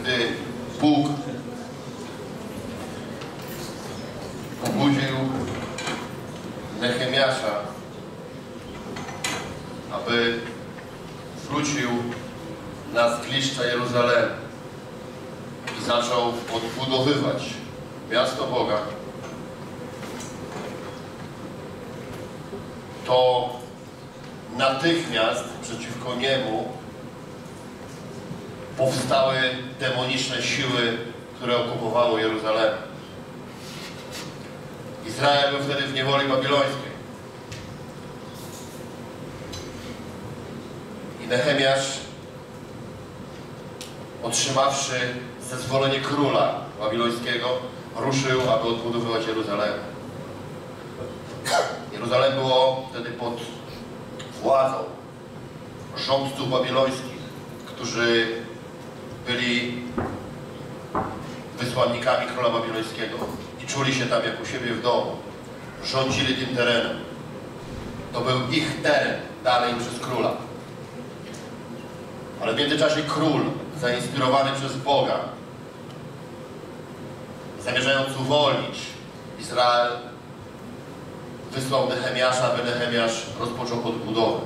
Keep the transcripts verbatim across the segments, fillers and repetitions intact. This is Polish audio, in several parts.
gdy Bóg pobudził Nehemiasza, aby wrócił na zgliszcza Jeruzalemu i zaczął odbudowywać miasto Boga, to natychmiast przeciwko niemu powstały demoniczne siły, które okupowały Jeruzalem. Izrael był wtedy w niewoli babilońskiej. I Nehemiasz, otrzymawszy zezwolenie króla babilońskiego, ruszył, aby odbudowywać Jeruzalem. Jeruzalem było wtedy pod władzą rządców babilońskich, którzy byli wysłannikami króla babilońskiego i czuli się tam jak u siebie w domu. Rządzili tym terenem. To był ich teren, dany im przez króla. Ale w międzyczasie król, zainspirowany przez Boga, zamierzając uwolnić Izrael, wysłał Nehemiasza, aby Nehemiasz rozpoczął odbudowę.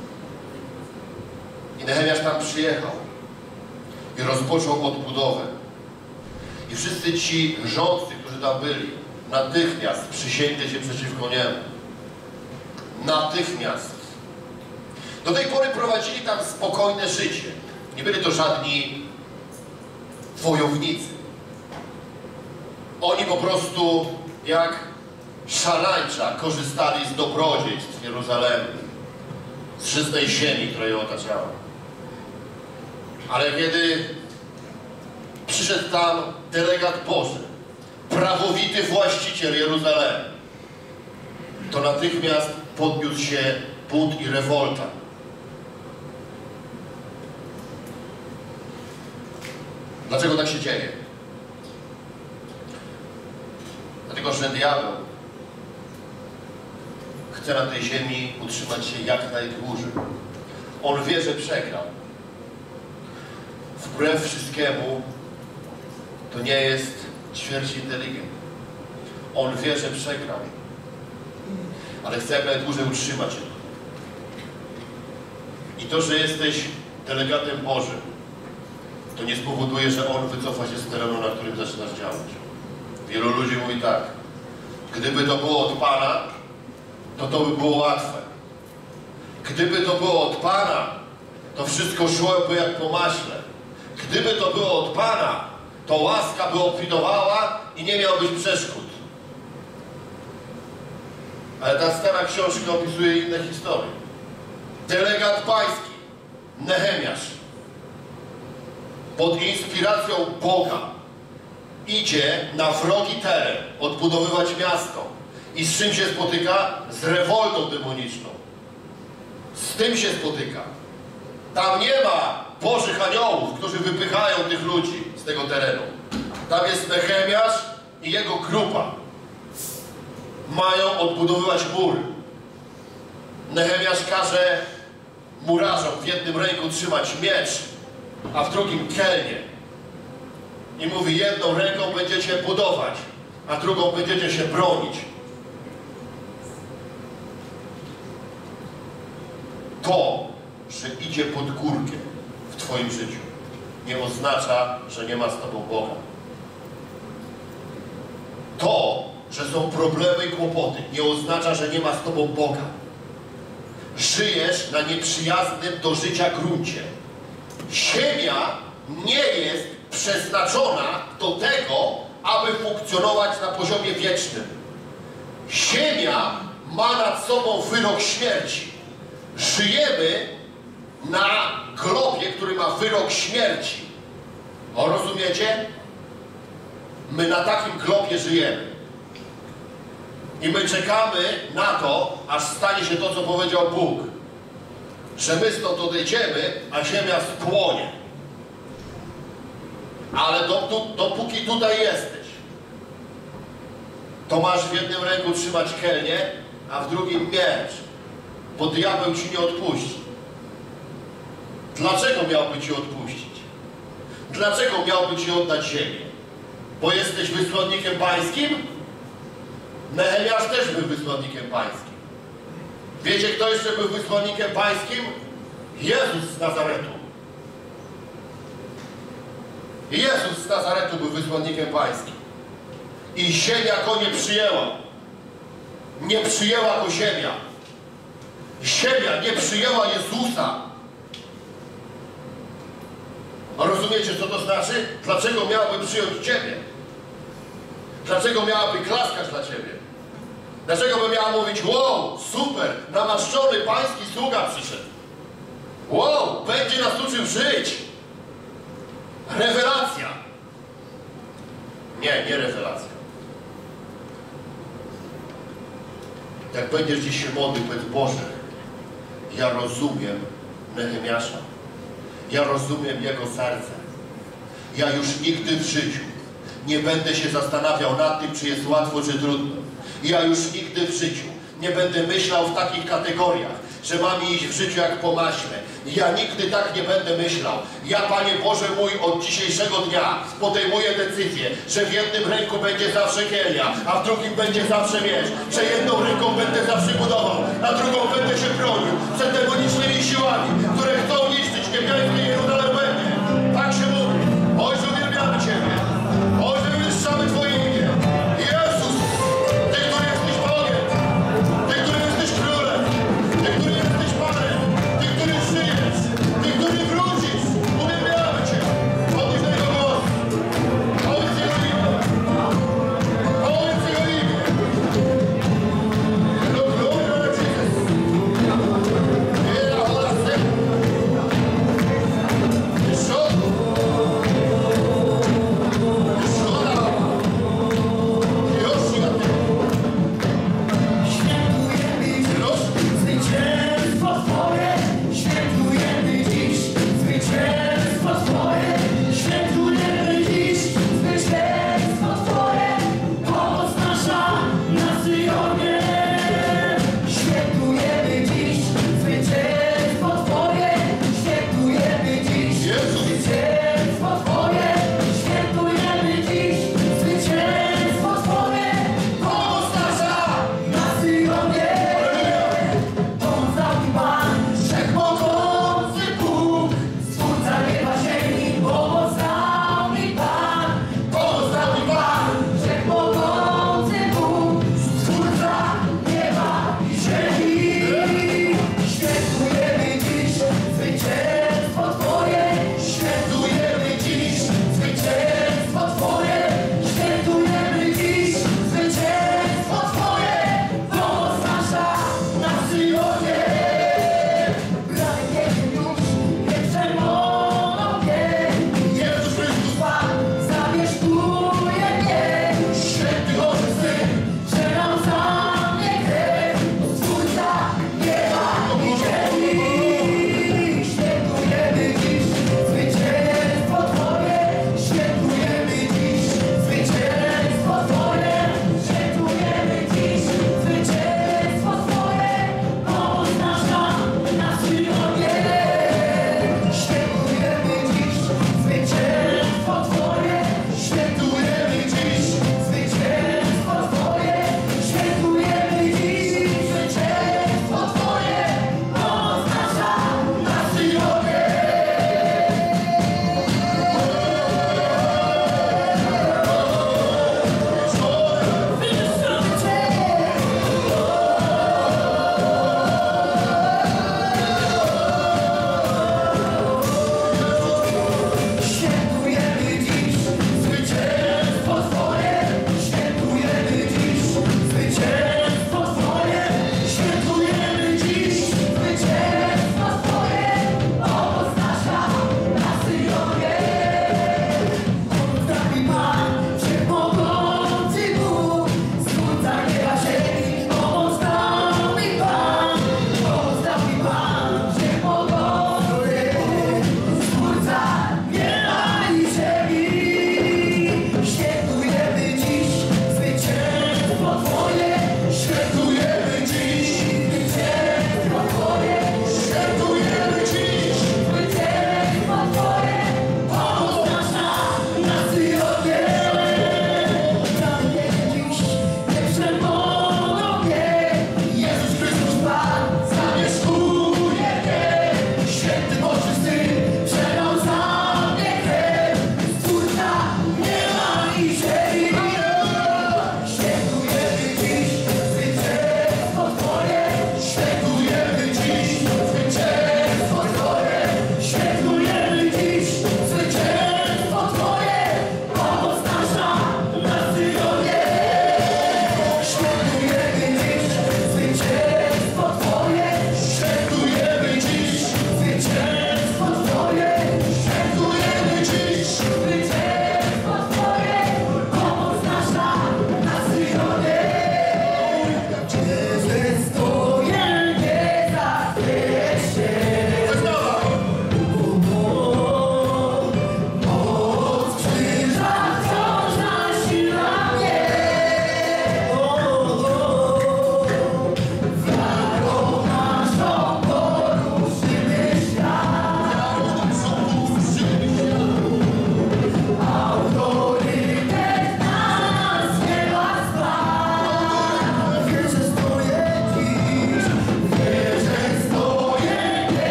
I Nehemiasz tam przyjechał i rozpoczął odbudowę. I wszyscy ci rządcy, którzy tam byli, natychmiast przysięgli się przeciwko niemu. Natychmiast. Do tej pory prowadzili tam spokojne życie. Nie byli to żadni wojownicy. Oni po prostu jak szarańcza korzystali z dobrodziejstw Jeruzalemu, z czystej ziemi, która ją otaczała. Ale kiedy przyszedł tam delegat Boży, prawowity właściciel Jeruzalemu, to natychmiast podniósł się bunt i rewolta. Dlaczego tak się dzieje? Dlatego, że diabeł chce na tej ziemi utrzymać się jak najdłużej. On wie, że przegrał. Wbrew wszystkiemu to nie jest ćwierć inteligent. On wie, że przegrał. Ale chce jak najdłużej utrzymać się. I to, że jesteś delegatem Bożym, to nie spowoduje, że On wycofa się z terenu, na którym zaczynasz działać. Wielu ludzi mówi tak: gdyby to było od Pana, to to by było łatwe. Gdyby to było od Pana, to wszystko szłoby jak po maśle. Gdyby to było od Pana, to łaska by obfitowała i nie miałbyś przeszkód. Ale ta stara książka opisuje inne historie. Delegat pański, Nehemiasz, pod inspiracją Boga idzie na wrogi teren odbudowywać miasto. I z czym się spotyka? Z rewoltą demoniczną. Z tym się spotyka. Tam nie ma Bożych aniołów, którzy wypychają tych ludzi z tego terenu. Tam jest Nehemiasz i jego grupa. Mają odbudowywać mur. Nehemiasz każe murarzom w jednym ręku trzymać miecz, a w drugim kelnię. I mówi: jedną ręką będziecie budować, a drugą będziecie się bronić. To, że idzie pod górkę w twoim życiu, nie oznacza, że nie ma z tobą Boga. To, że są problemy i kłopoty, nie oznacza, że nie ma z tobą Boga. Żyjesz na nieprzyjaznym do życia gruncie. Ziemia nie jest przeznaczona do tego, aby funkcjonować na poziomie wiecznym. Ziemia ma nad sobą wyrok śmierci. Żyjemy na globie, który ma wyrok śmierci. O, rozumiecie? My na takim globie żyjemy. I my czekamy na to, aż stanie się to, co powiedział Bóg. Że my stąd odejdziemy, a ziemia spłonie. Ale dopóki tutaj jesteś, to masz w jednym ręku trzymać kelnię, a w drugim miecz. Bo diabeł ci nie odpuści. Dlaczego miałby ci odpuścić? Dlaczego miałby ci oddać ziemię? Bo jesteś wysłannikiem pańskim? Nehemiasz też był wysłannikiem pańskim. Wiecie, kto jeszcze był wysłannikiem pańskim? Jezus z Nazaretu. Jezus z Nazaretu był wysłannikiem pańskim. I ziemia go nie przyjęła. Nie przyjęła go ziemia. Ziemia nie przyjęła Jezusa. A rozumiecie, co to znaczy? Dlaczego miałaby przyjąć Ciebie? Dlaczego miałaby klaskać dla Ciebie? Dlaczego by miała mówić: wow, super, namaszczony pański sługa przyszedł. Wow, będzie nas uczył żyć. Rewelacja. Nie, nie rewelacja. Jak będziesz dziś się modlił, powiedz: Boże, ja rozumiem Nehemiasza. Ja rozumiem jego serce. Ja już nigdy w życiu nie będę się zastanawiał nad tym, czy jest łatwo, czy trudno. Ja już nigdy w życiu nie będę myślał w takich kategoriach, że mam iść w życiu jak po maśle. Ja nigdy tak nie będę myślał. Ja, Panie Boże mój, od dzisiejszego dnia podejmuję decyzję, że w jednym ręku będzie zawsze kielia, a w drugim będzie zawsze miecz. Że jedną ręką będę zawsze budował, a drugą będę się bronił przed demonicznymi siłami, które chcą niszczyć niebiańskie Jeruzalem we mnie. Tak się mówi. Ojcze, uwielbiamy Ciebie. Ojcze, wywyższamy Twoje imię. Jezus, Ty, który jesteś Bogiem, Ty, który jesteś Królem, Ty, który jesteś Panem, Ty, który żyjesz, Ty, który wrócisz. Uwielbiamy Cię. Powiedz Jego głos. Powiedz Jego imię. Powiedz Jego imię. No, glory to Jesus. Yeah.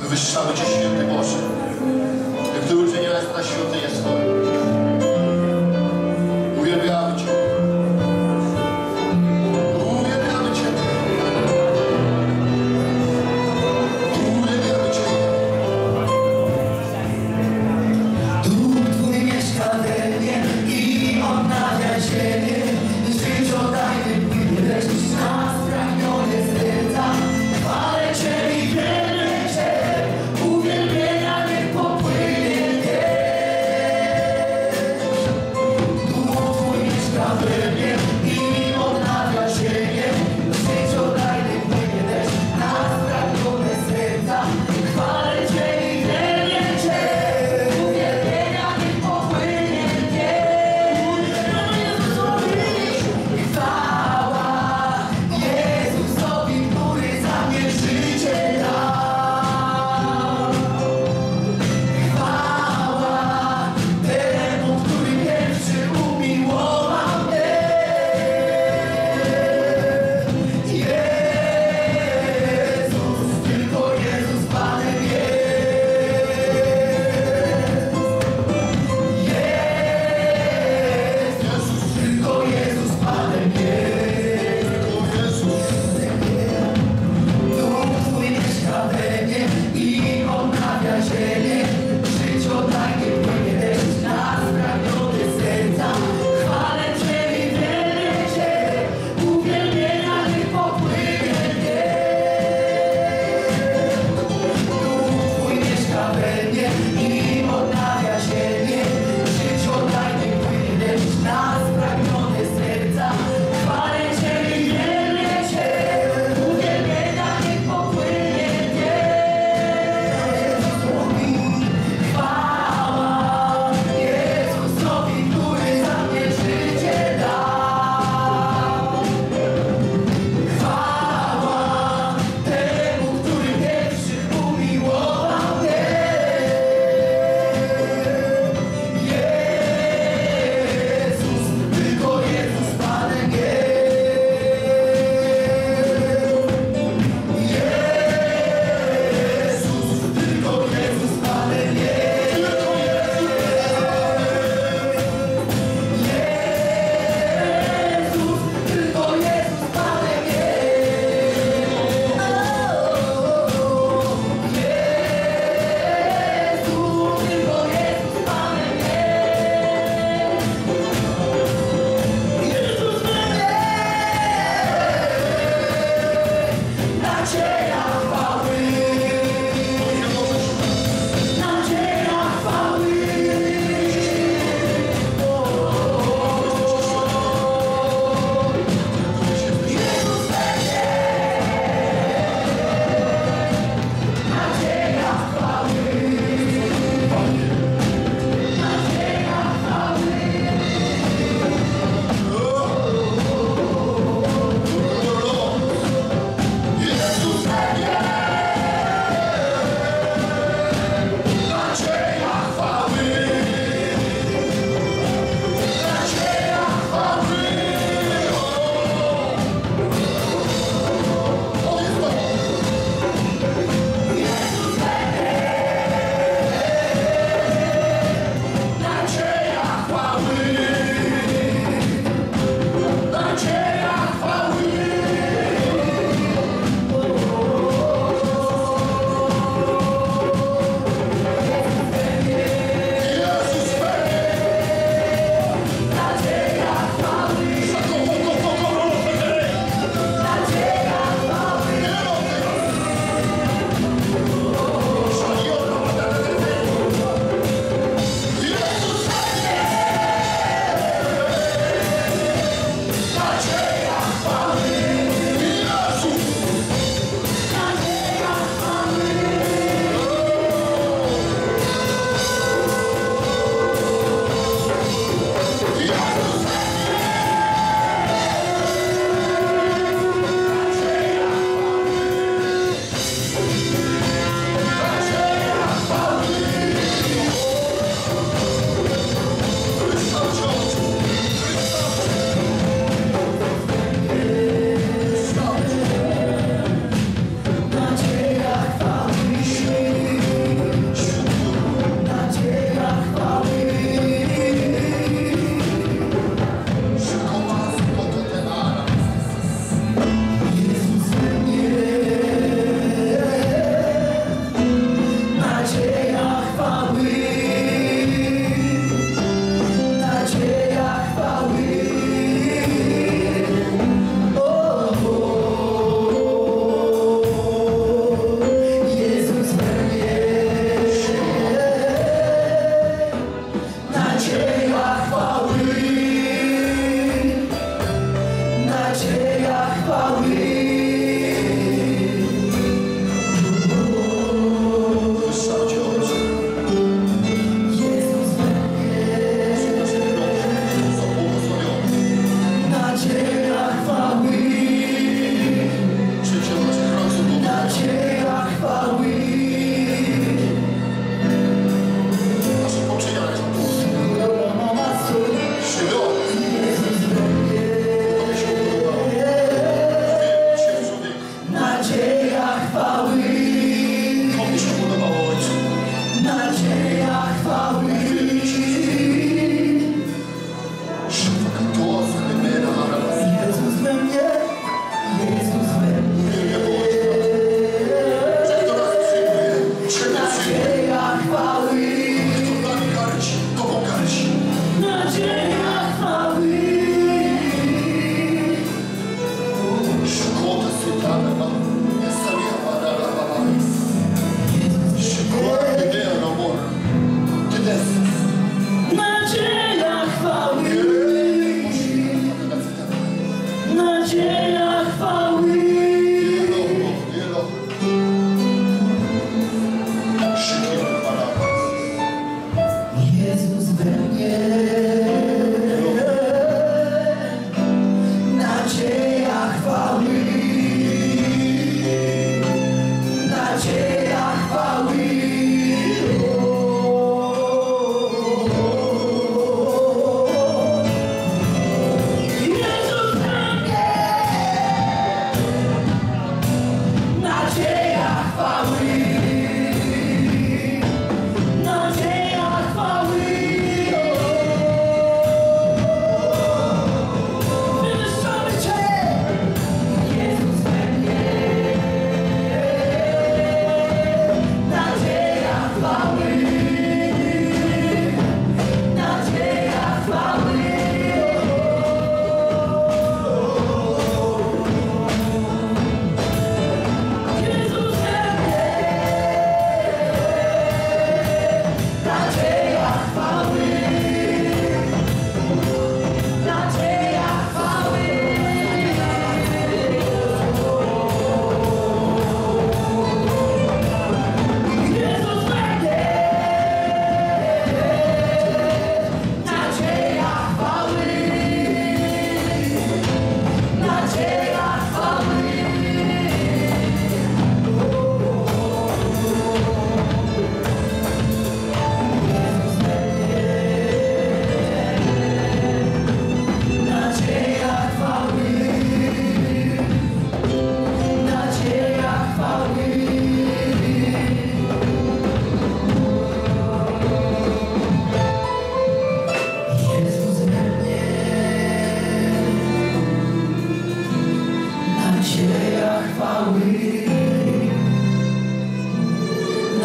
Wywyższamy Cię, Święty Boże. Jak Ty uczyniłeś na świątynię swoją. Uwielbiamy Cię. Uwielbiamy Cię. Uwielbiamy Cię. Duch Twój mieszka we mnie i odnawia ziemię. Życiodajny płynie lecz na spragnione serca. Chwalę Cię i wielbię Cię. Uwielbienia niech popłynie mnie. Duch Twój mieszka we mnie i odnawia ziemię. Życiodajny płynie lecz na spragnione serca. Chwalę Cię i wielbię Cię. Uwielbienia niech popłynie mnie. Chwała Jezusowi, który za mnie życie dał. Chwała temu, który pierwszy umiłował mnie. Jezus, tylko Jezus Panem jest. Jezus, tylko Jezus Panem jest. Duch Twój mieszka we mnie i odnawia ziemię. Życiodajnie płynie deszcz na spragnione serca. Chwalę Cię i wielbię Cię. Uwielbienia niech popłynie mnie. Duch Twój mieszka we mnie i odnawia ziemię. Życiodajnie płynie deszcz na spragnione serca. Chwalę Cię i wielbię Cię. Uwielbienia niech popłynie mnie.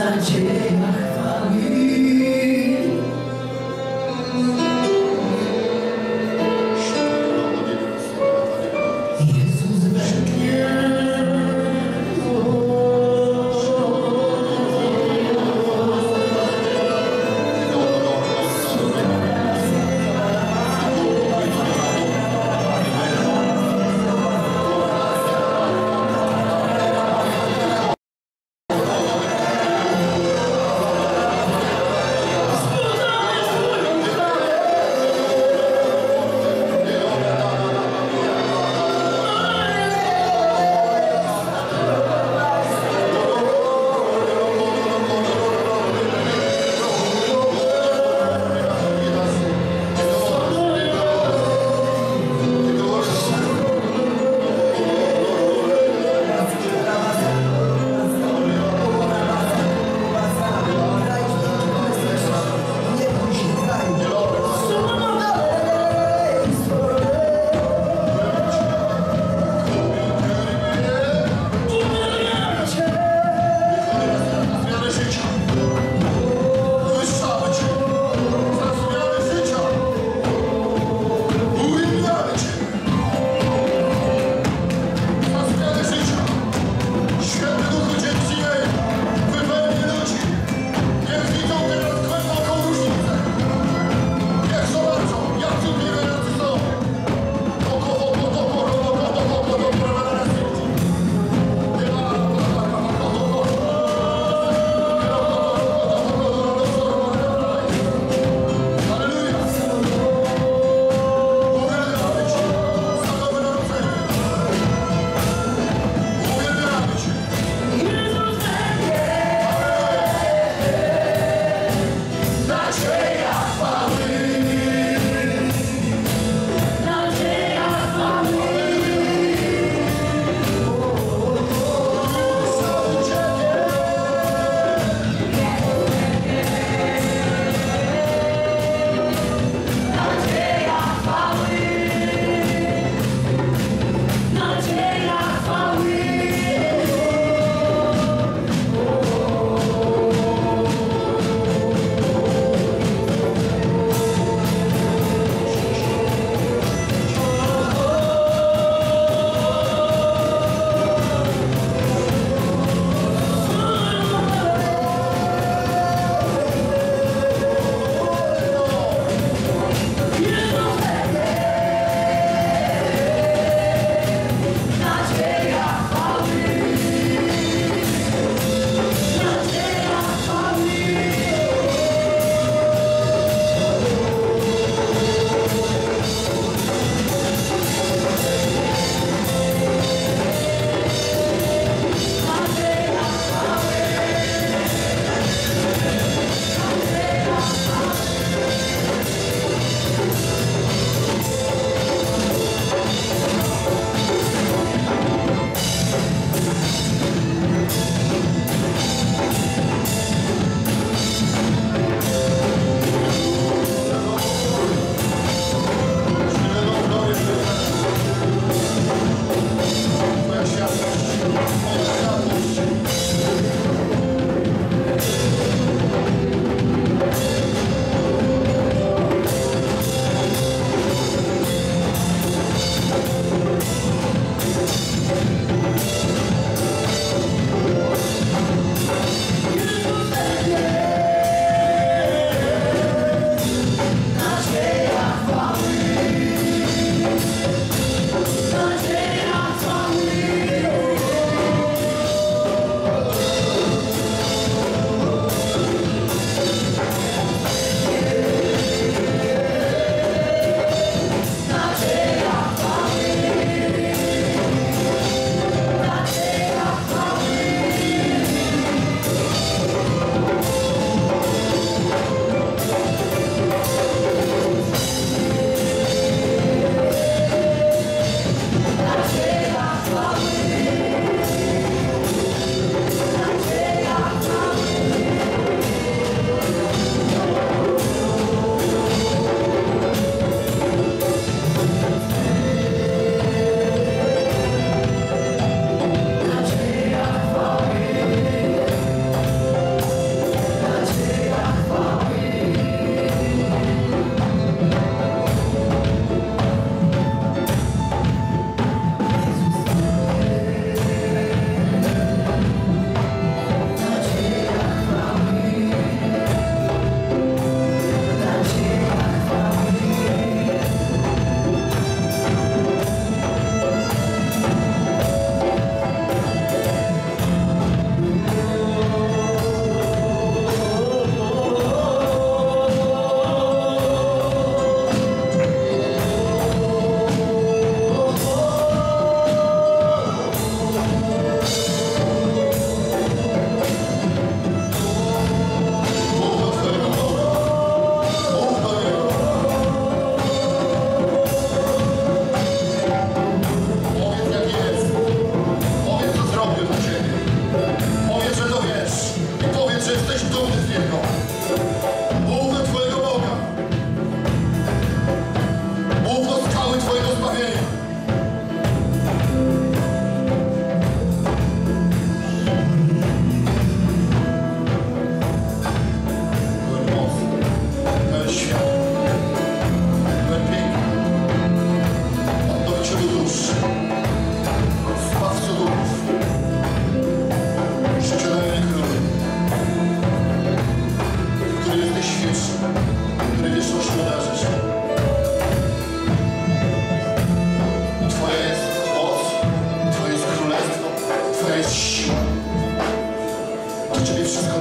nadzieja chwali. Jezus we mnie.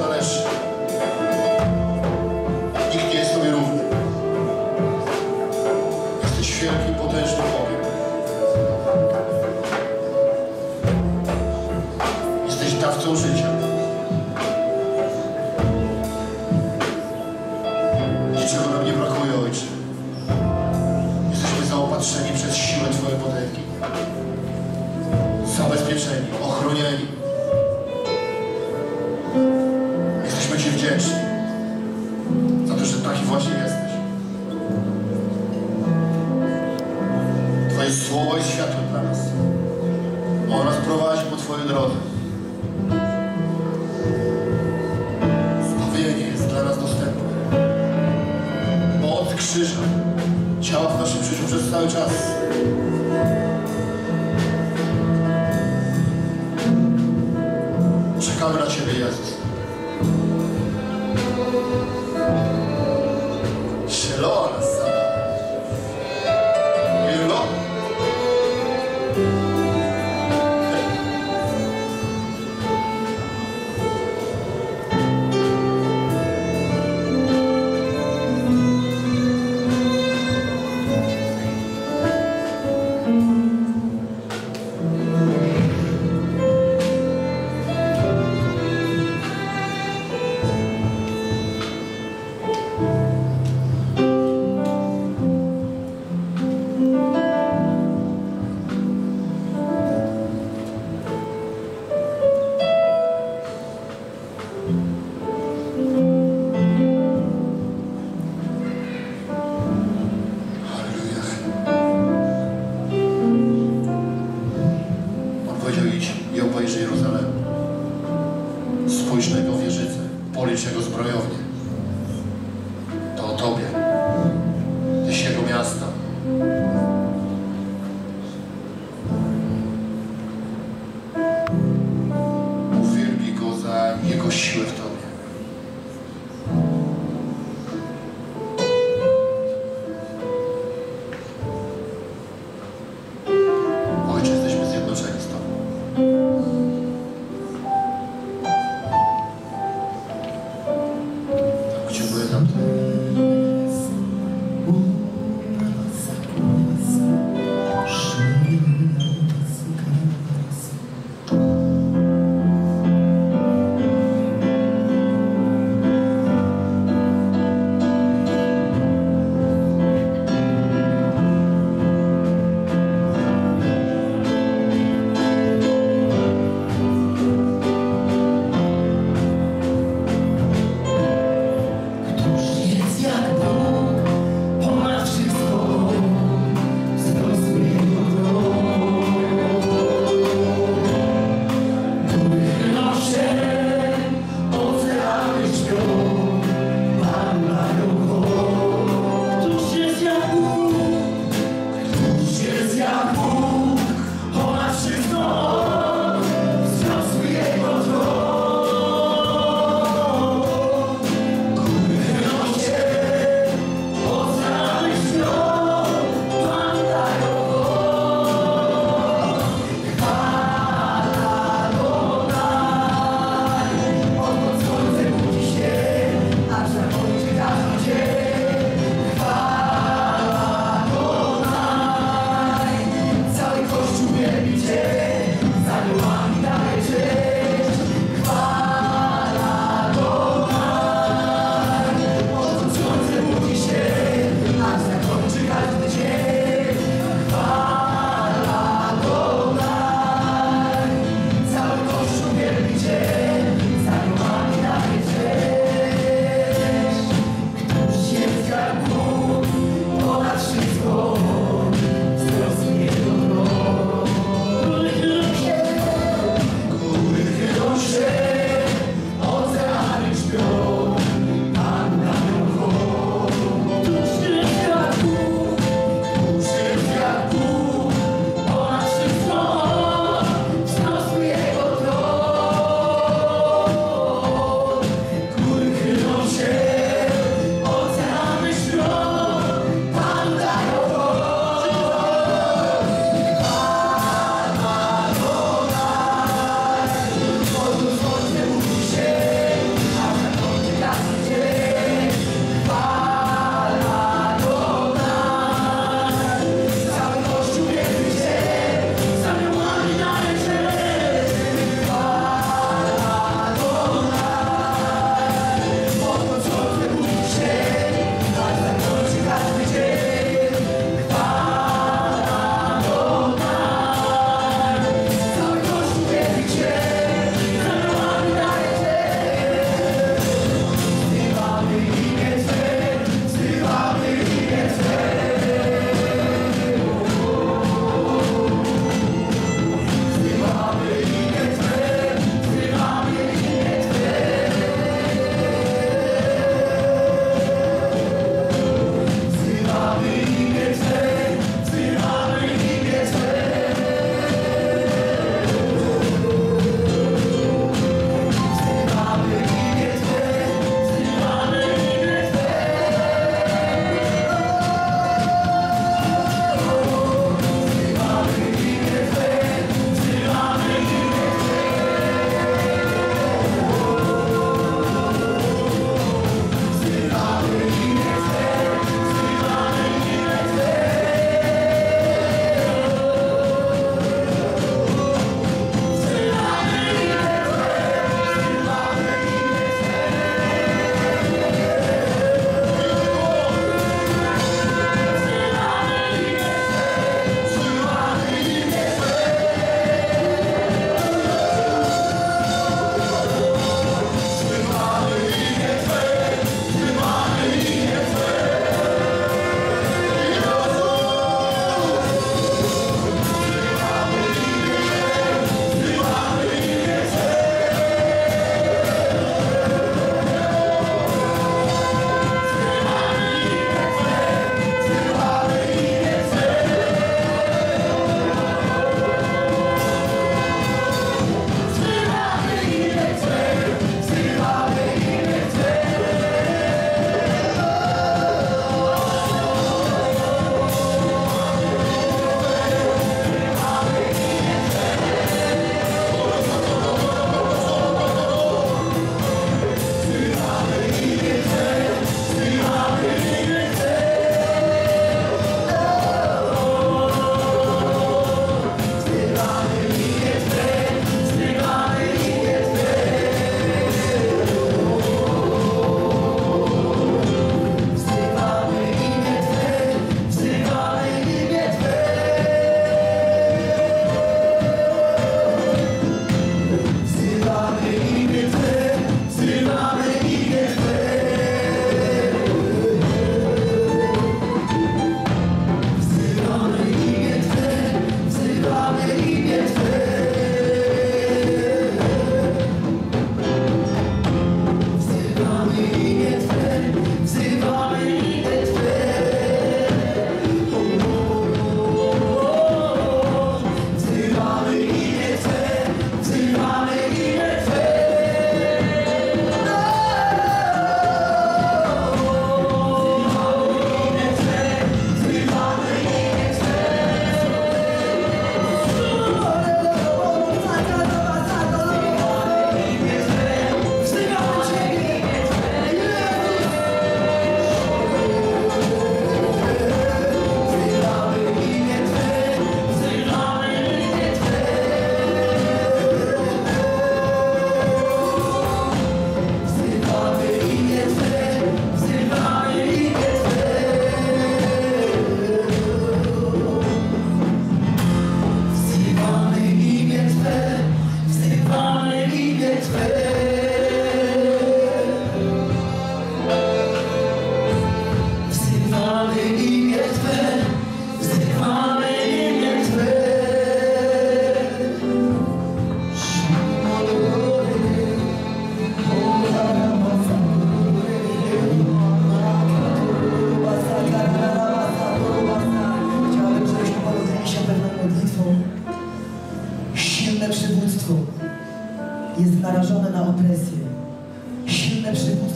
należy. Nikt nie jest Tobie równy. Jesteś wielkim, potężnym Bogiem. Jesteś dawcą życia. Niczego nam nie brakuje, Ojcze. Jesteśmy zaopatrzeni przez siłę Twojej potęgi. Zabezpieczeni, ochronieni. Jesteśmy Ci wdzięczni za to, że taki właśnie jesteś. Twoje słowo jest światłem dla nas. Ono nas prowadzi po Twojej drodze. Zbawienie jest dla nas dostępne. Moc krzyża działa w naszym życiu przez cały czas. Czekamy na Ciebie, Jezus. Shalom, Sama. Hello. Jest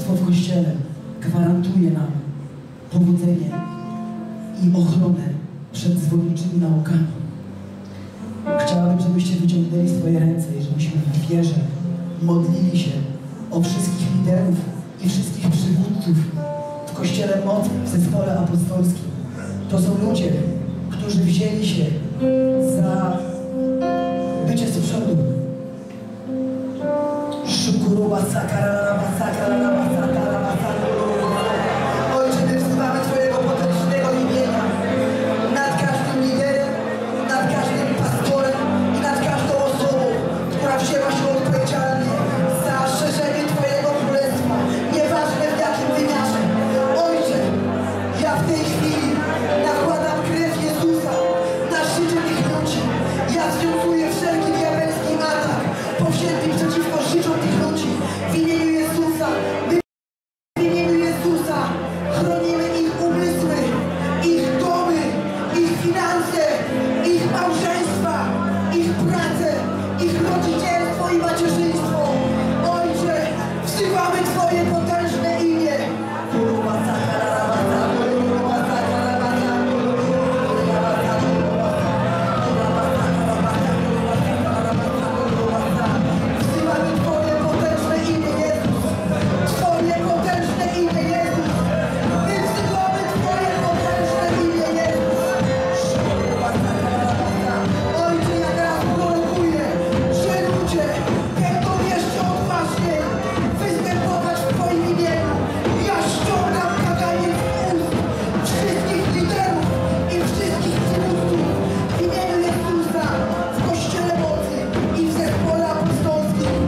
pasterstwo w Kościele gwarantuje nam powodzenie i ochronę przed zwodniczymi naukami. Chciałabym, żebyście wyciągnęli swoje ręce i żebyśmy w wierze modlili się o wszystkich liderów i wszystkich przywódców w Kościele Mocy, w zespole apostolskim. To są ludzie, którzy wzięli się za bycie z przodu. Szukuruba sakarana sakarana sakarana sakarana. Ojcze, my wzywamy Twojego potężnego imienia nad każdym liderem, nad każdym pastorem i nad każdą osobą, która wzięła się odpowiedzialnie za szerzenie Twojego Królestwa, nieważne w jakim wymiarze. Ojcze, ja w tej chwili nakładam krew Jezusa na życie tych ludzi. Ja związuję wszelki diabelski atak powzięty przeciwko życiom tych ludzi. W imieniu Jezusa, my w imieniu Jezusa chronimy ich umysły, ich domy, ich finanse, ich małżeństwa, ich pracę, ich rodzicielstwo i macierzyństwo. Ojcze, wzywamy Twoje potężne imię. Wzywamy Twoje potężne imię, Jezus. Twoje potężne imię, Jezus. My wzywamy Twoje potężne imię, Jezus. Ojcze, ja teraz prorokuję, że ludzie będą jeszcze odważniej występować w Twoim imieniu. Ja ściągam kaganiec z ust wszystkich liderów i wszystkich przywódców w imieniu Jezusa w Kościele Mocy i w zespole apostolskim.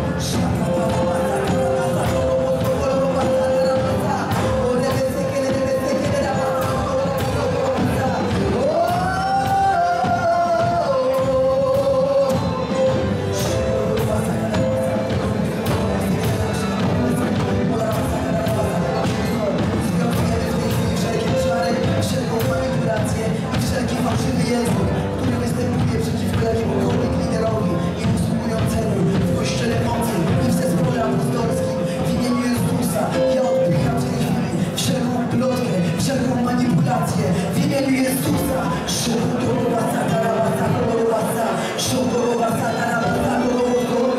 Wszelką manipulację i wszelki fałszywy język, który występuje przeciwko jakiemukolwiek liderowi i usługującemu w Kościele Mocy i w zespole apostolskim. W imieniu Jezusa ja odpycham w tej chwili wszelką plotkę, wszelką manipulację. W imieniu Jezusa Szokorowa Sakarawa Sakorowa Szokorowa Sakarawa Sakorowa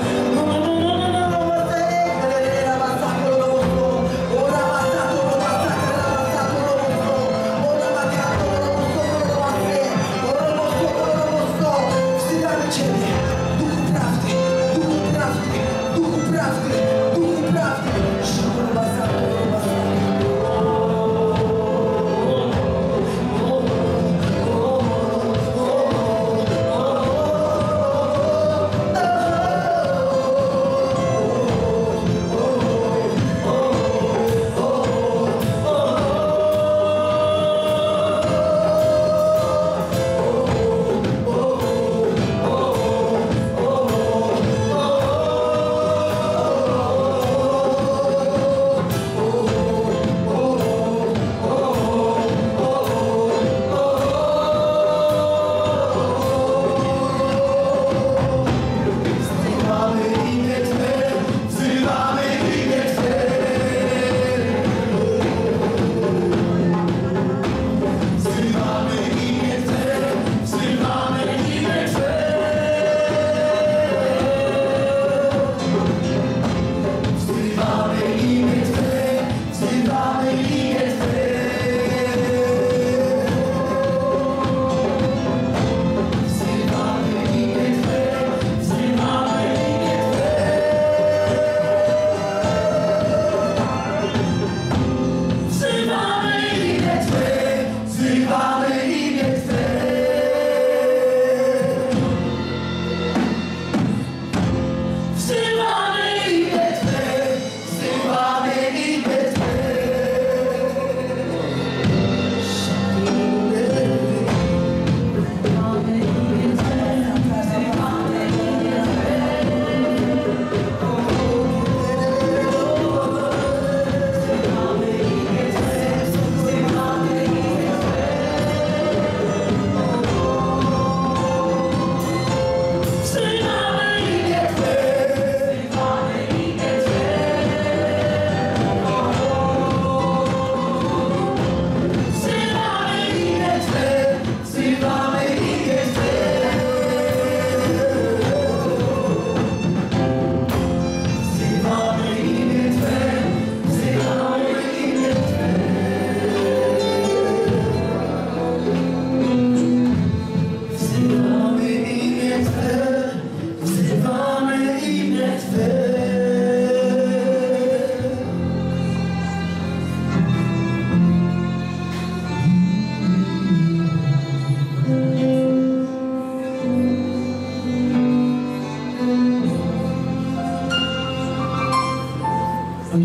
wzywamy Ciebie, Duchu Prawdy, Duchu Prawdy, Duchu Prawdy, Duchu Prawdy. Szokorowa Sakorowa Sakorowa.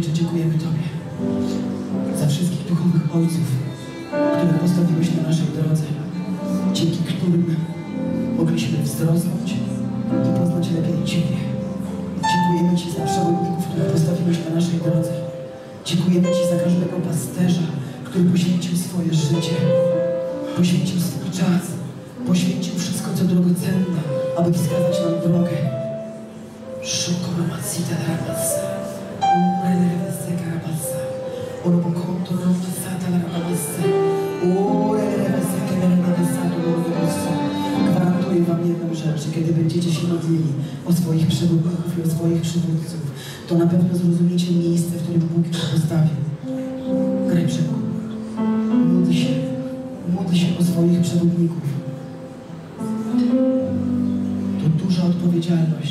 Ojcze, dziękujemy Tobie za wszystkich duchowych ojców, których postawiłeś na naszej drodze, dzięki którym mogliśmy wzrosnąć i poznać lepiej Ciebie. Dziękujemy Ci za przewodników, których postawiłeś na naszej drodze. Dziękujemy Ci za każdego pasterza, który poświęcił swoje życie, poświęcił swój czas, poświęcił wszystko, co drogocenne, aby wskazać nam drogę. Shukoramasita Ramasa, Urelevese Karabasa, Orobokonto Ramasata Ramasa, Urelevese Karabasa, Urelevese. Gwarantuję Wam jedną rzecz, że kiedy będziecie się modlili o swoich przewodników i o swoich przywódców, to na pewno zrozumiecie miejsce, w którym Bóg ich postawił. Graj przewód. Módl się, módl się o swoich przewodników. To duża odpowiedzialność,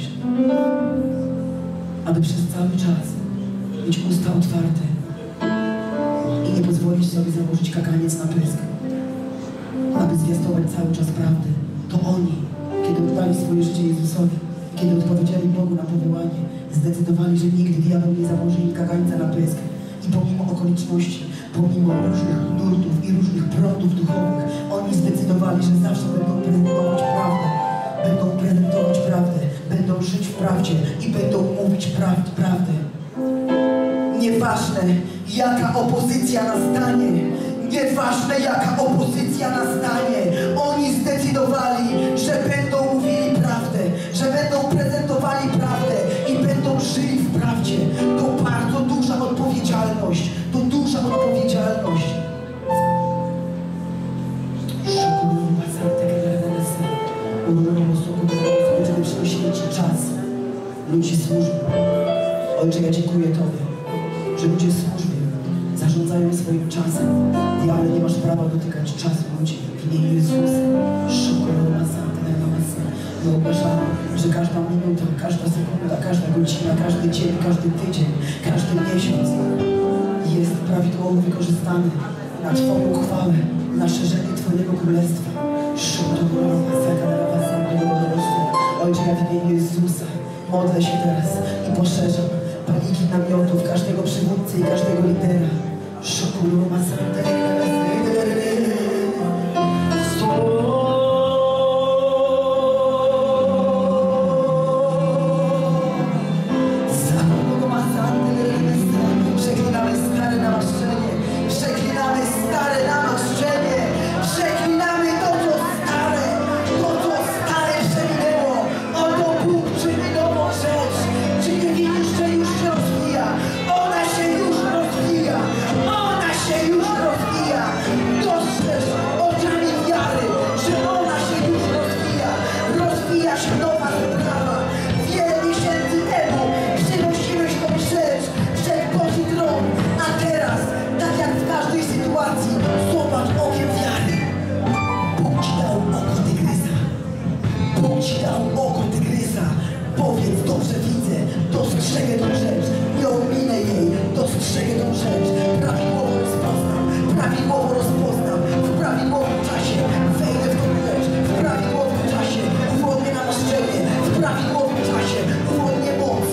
aby przez cały czas mieć usta otwarte i nie pozwolić sobie założyć kaganiec na pysk, aby zwiastować cały czas prawdę. To oni, kiedy oddali swoje życie Jezusowi, kiedy odpowiedzieli Bogu na powołanie, zdecydowali, że nigdy diabeł nie założy im kagańca na pysk. I pomimo okoliczności, pomimo różnych nurtów i różnych prądów duchowych, oni zdecydowali, że zawsze będą prezentować prawdę. Będą prezentować prawdę, będą żyć w prawdzie i będą mówić prawd, prawdę. Nieważne, jaka opozycja nastanie, nieważne, jaka opozycja nastanie, oni zdecydowali, że będą mówili prawdę, że będą prezentowali prawdę i będą żyli w prawdzie. To bardzo duża odpowiedzialność, to duża odpowiedzialność. Będziemy przynosili Ci czas ludzi służby. Ojcze, ja dziękuję Tobie, że ludzie służby zarządzają swoim czasem. Diable, nie masz prawa dotykać czasu ludzi w imieniu Jezusa. My ogłaszamy, że każda minuta, każda sekunda, każda godzina, każdy dzień, każdy tydzień, każdy miesiąc jest prawidłowo wykorzystany na Twoją chwałę, na szerzenie Twojego Królestwa. Ojcze, ja w imieniu Jezusa modlę się teraz i poszerzam paniki namiotów każdego przywódcy i każdego lidera. Przeklinamy stare namaszczenie, przeklinamy stare namaszczenie, przeklinamy to, co stare, to, co stare przeminęło. Oto Bóg czyni nową rzecz. Czy nie widzisz, że już się rozwija? Ona się już rozwija, ona się już rozwija. Dostrzeż oczami wiary, że ona się już rozwija. Rozwija się nowa sprawa. Wiele miesięcy temu przynosiłeś tą rzecz przed Boży tron, a teraz, tak jak w każdej sytuacji, zobacz okiem wiary. Bóg Ci dał oko tygrysa. Bóg Ci dał oko tygrysa. Powiedz, dobrze widzę, dostrzegę tą rzecz, nie ominę jej, dostrzegę tą rzecz. Prawidłowo rozpoznam, prawidłowo rozpoznam, w prawidłowym czasie wejdę w tą rzecz, w prawidłowym czasie uwolnię namaszczenie, w prawidłowym czasie uwolnię moc.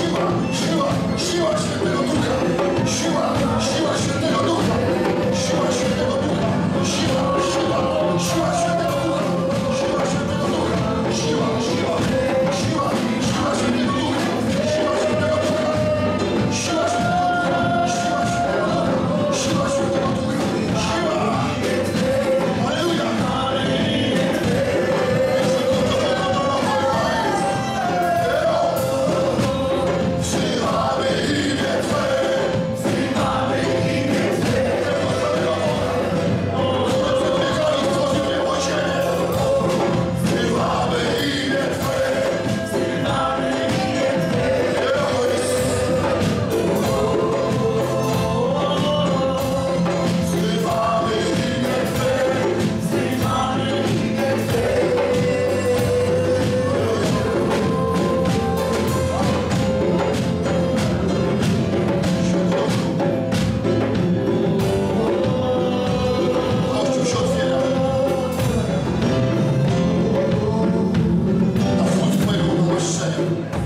siła, siła, siła Świętego Ducha, siła, siła Świętego Ducha, siła Świętego Ducha, siła, siła, siła Świętego Ducha, siła Świętego Ducha, siła, siła, siła, siła Świętego Ducha, siła Świętego Ducha, siła Świętego Ducha, siła Świętego Ducha, siła Świętego Ducha, siła. Halleluja! Wzywamy imię Twe, wzywamy imię Twe. Rozbiegali stworzył niebo i ziemię. Wzywamy imię Twe, wzywamy imię Twe. Wzywamy imię Twe, wzywamy imię Twe. Kościół się otwiera na wód Twojego umaszczenia.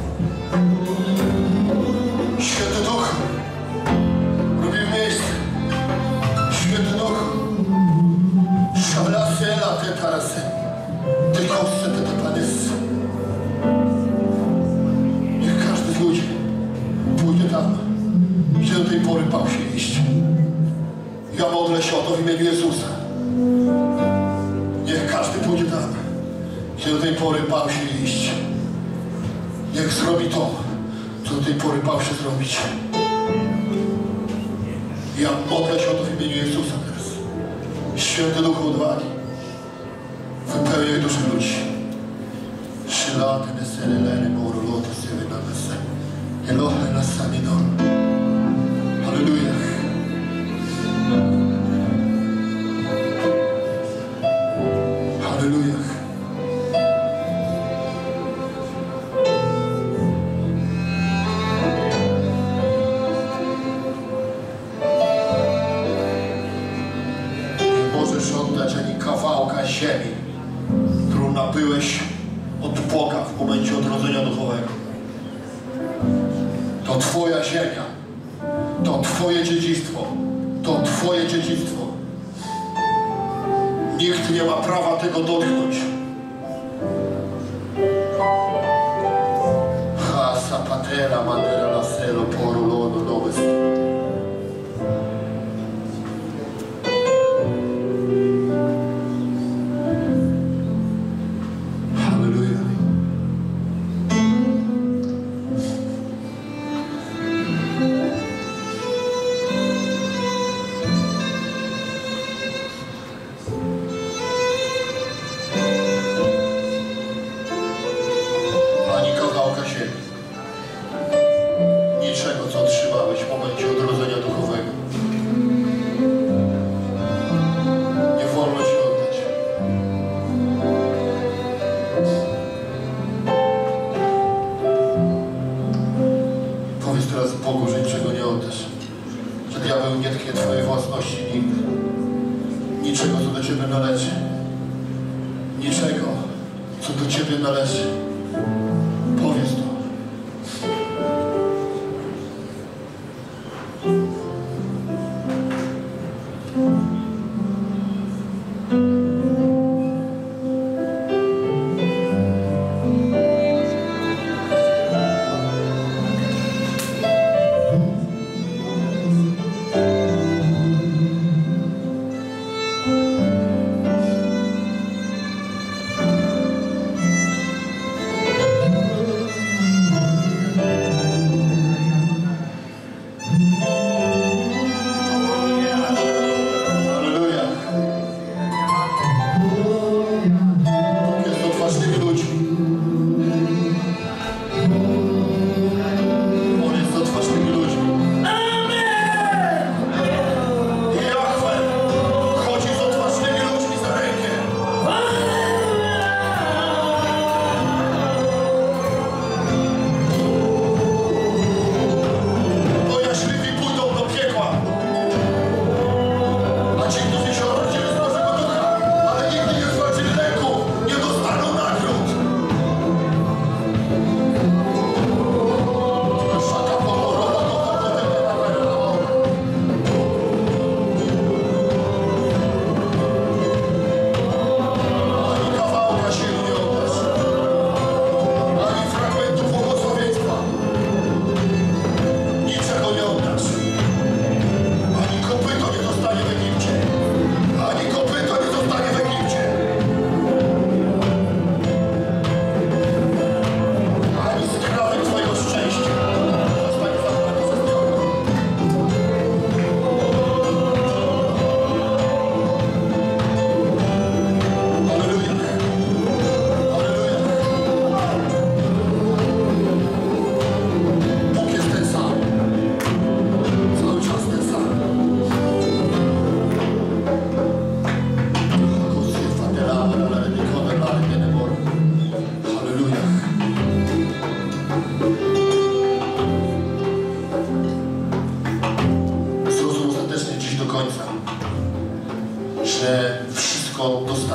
Święty Duch, robimy miejsce. Święty Duch, szablasy, laty, tarasy, ty kostce, te te planysy. Niech każdy z ludzi pójdzie tam, gdzie do tej pory bał się iść. Ja modlę się o to w imieniu Jezusa. Niech każdy pójdzie tam, gdzie do tej pory bał się iść. Niech zrobi to, co do tej pory bał się zrobić. Ja modlę się o to w imieniu Jezusa teraz. Święty Duchu odwagi, wypełniaj duszę ludzi. Szylaty, nesele, leny, moru, loty, sywy, na nesele. Elohe, na sami dor. Halleluja. Halleluja. Nie możesz oddać ani kawałka ziemi, którą nabyłeś od Boga w momencie odrodzenia duchowego. To Twoja ziemia, to Twoje dziedzictwo, to Twoje dziedzictwo. Nikt nie ma prawa tego dotknąć. Ha, sapatera, mandera, laselo, poru, lono, nowes. Halleluja. Ani kawałka ziemi. Niczego, co otrzymałeś w momencie odrodzenia duchowego. Nie wolno Ci oddać. Powiedz teraz Bogu, że niczego nie oddasz. Że diabeł nie tknie Twojej własności nigdy. Niczego, co do Ciebie należy. Niczego, co do Ciebie należy. Powiedz to.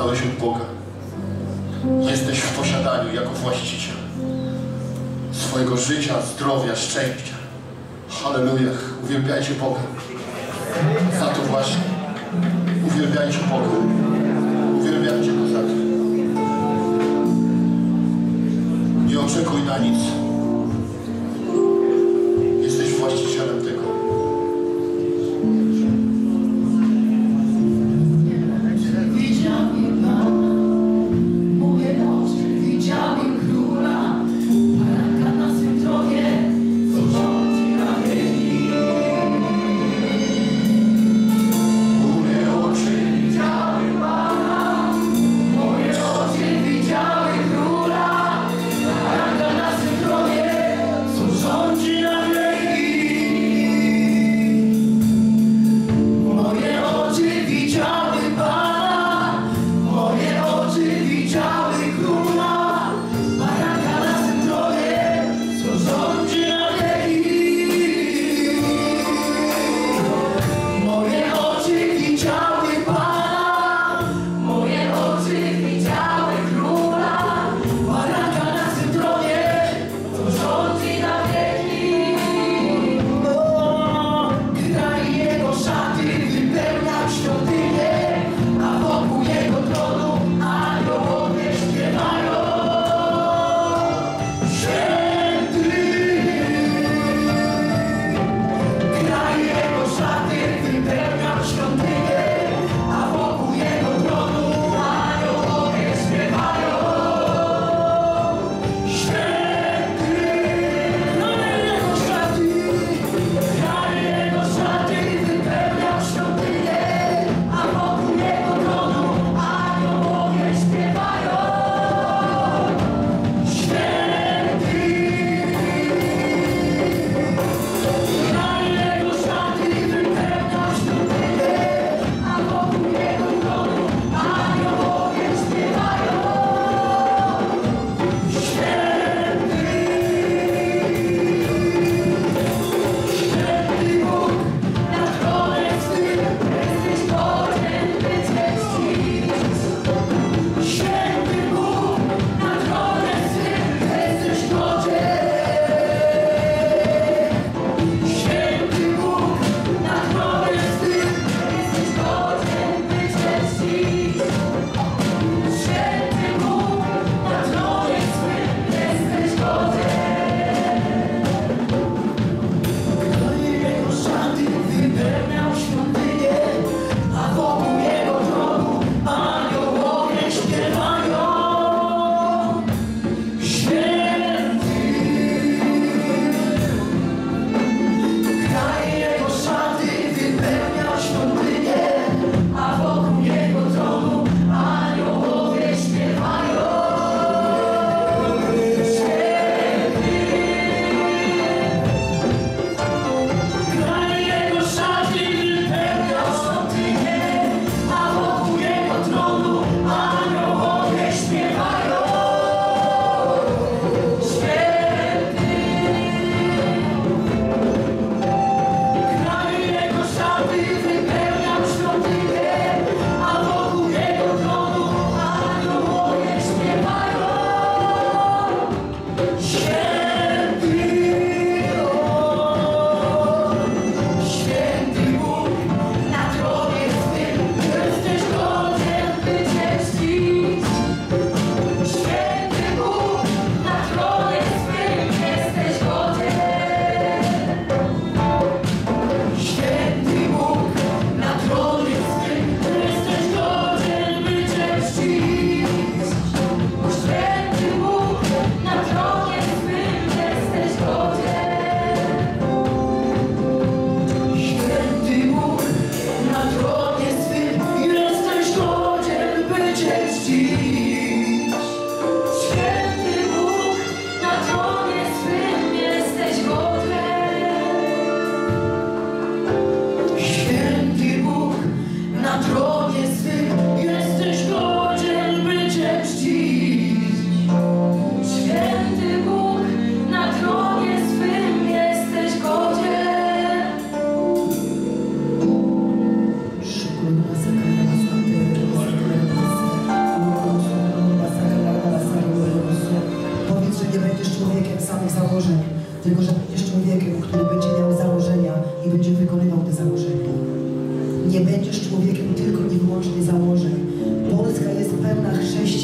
dostałeś od Boga. Jesteś w posiadaniu jako właściciel swojego życia, zdrowia, szczęścia. Halleluja. Uwielbiajcie Boga. Za to właśnie. Uwielbiajcie Boga. Uwielbiajcie Go za to. Nie oczekuj na nic. Jesteś właścicielem tego. Widziałem Pana, moje oczy widziałem Króla, baranka na swym tronie, co rządzi ramieni. Moje oczy widziały Pana, moje oczy widziały Króla, baranka na swym tronie.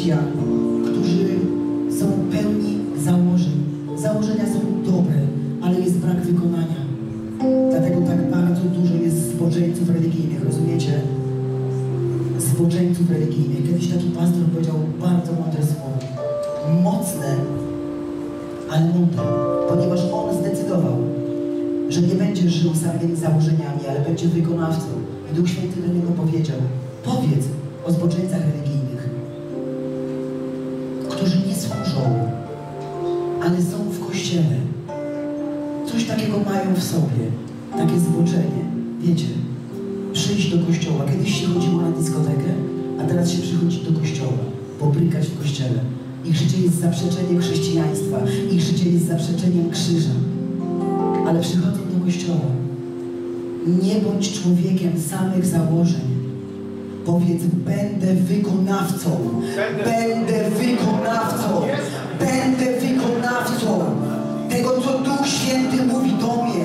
chrześcijan, którzy są pełni założeń. Założenia są dobre, ale jest brak wykonania. Dlatego tak bardzo dużo jest zboczeńców religijnych, rozumiecie? Zboczeńców religijnych. Kiedyś taki pastor powiedział bardzo mądre słowo. Mocne, ale mądre. Ponieważ on zdecydował, że nie będzie żył samymi założeniami, ale będzie wykonawcą. I Duch Święty do niego powiedział: powiedz o zboczeńcach religijnych, którzy nie służą, ale są w Kościele. Coś takiego mają w sobie, takie zboczenie. Wiecie, przyjść do Kościoła. Kiedyś się chodziło na dyskotekę, a teraz się przychodzi do Kościoła, pobrykać w Kościele. Ich życie jest zaprzeczeniem chrześcijaństwa, ich życie jest zaprzeczeniem krzyża. Ale przychodzą do Kościoła. Nie bądź człowiekiem samych założeń. Powiedz: będę wykonawcą. Będę wykonawcą. Będę wykonawcą tego, co Duch Święty mówi do mnie.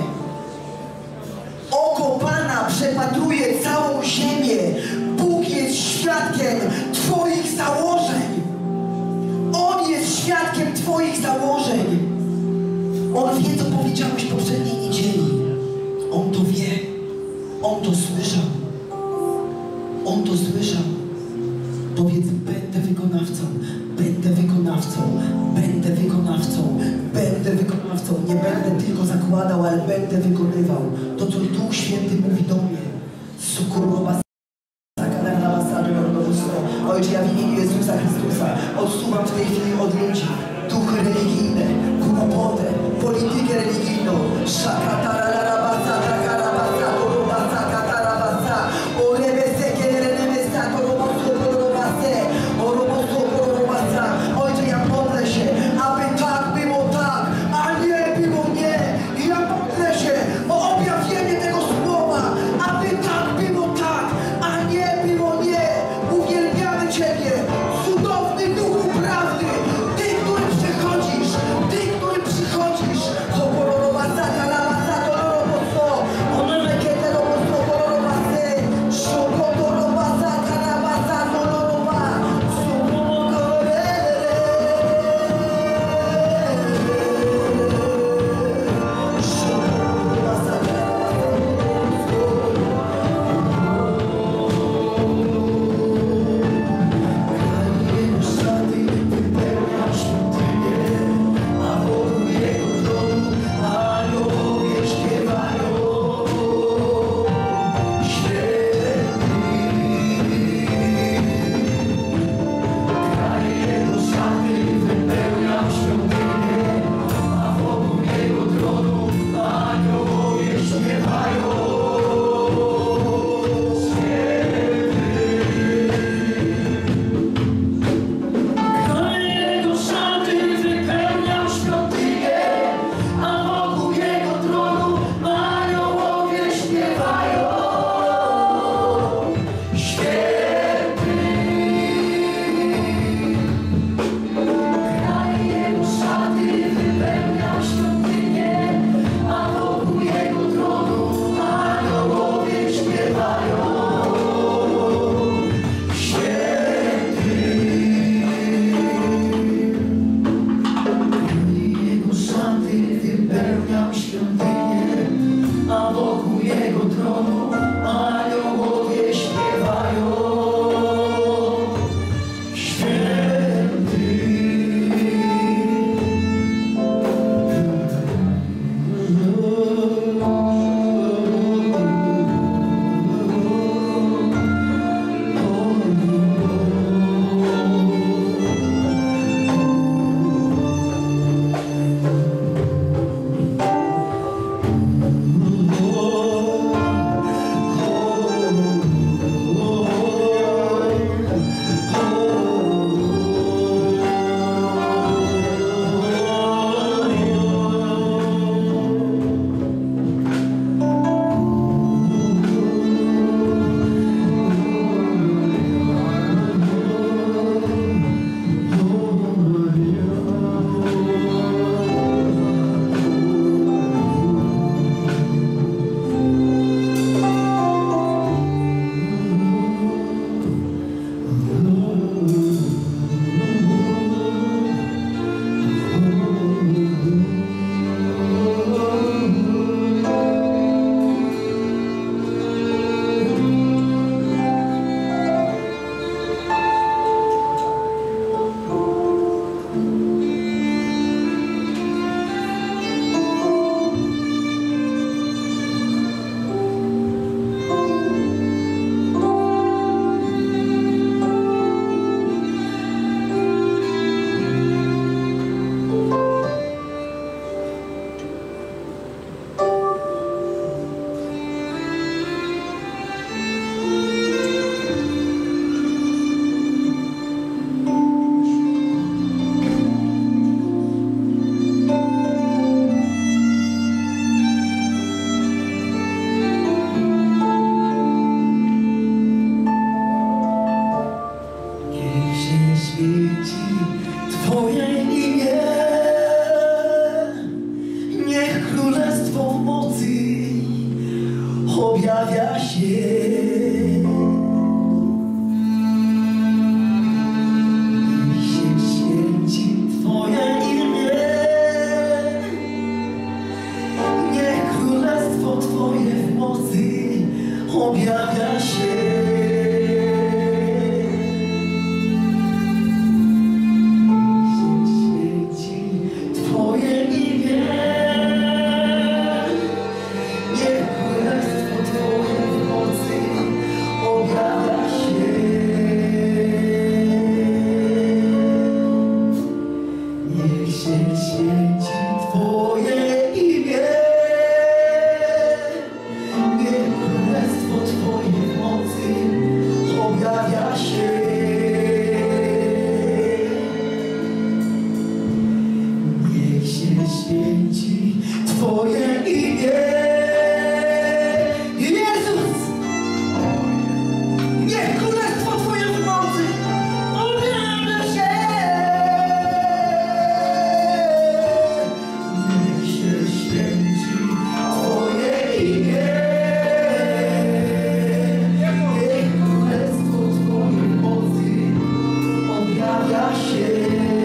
Oko Pana przepatruje całą ziemię. Bóg jest świadkiem Twoich założeń. On jest świadkiem Twoich założeń. On wie, co powiedziałeś poprzedniej niedzieli. On to wie. On to słyszał. On to słyszał. Powiedz: będę wykonawcą. Będę wykonawcą. Będę wykonawcą. Będę wykonawcą. Nie będę tylko zakładał, ale będę wykonywał to, co Duch Święty mówi do mnie. Sukurowa. Ojcze, ja w imieniu Jezusa Chrystusa odsuwam w tej chwili od ludzi duchy religijne, głupotę, politykę religijną. Shakatararabasa, takarabasa, orobasa, katarabasa, orebeseke, renemesa, orobosu, orobase, orobosu, orobasa. Ojcze, ja modlę się, aby tak było tak, a nie było nie. I ja modlę się o objawienie tego słowa, aby tak było tak, objawia się. Objawia się. Święci Twoje imię. Niech królestwo Twoje w mocy objawia się. Niech się święci Twoje imię. Objawia się. Niech się święci Twoje imię. Jezus! Niech królestwo Twoje w mocy objawia się. Niech się święci Twoje imię. Objawia się.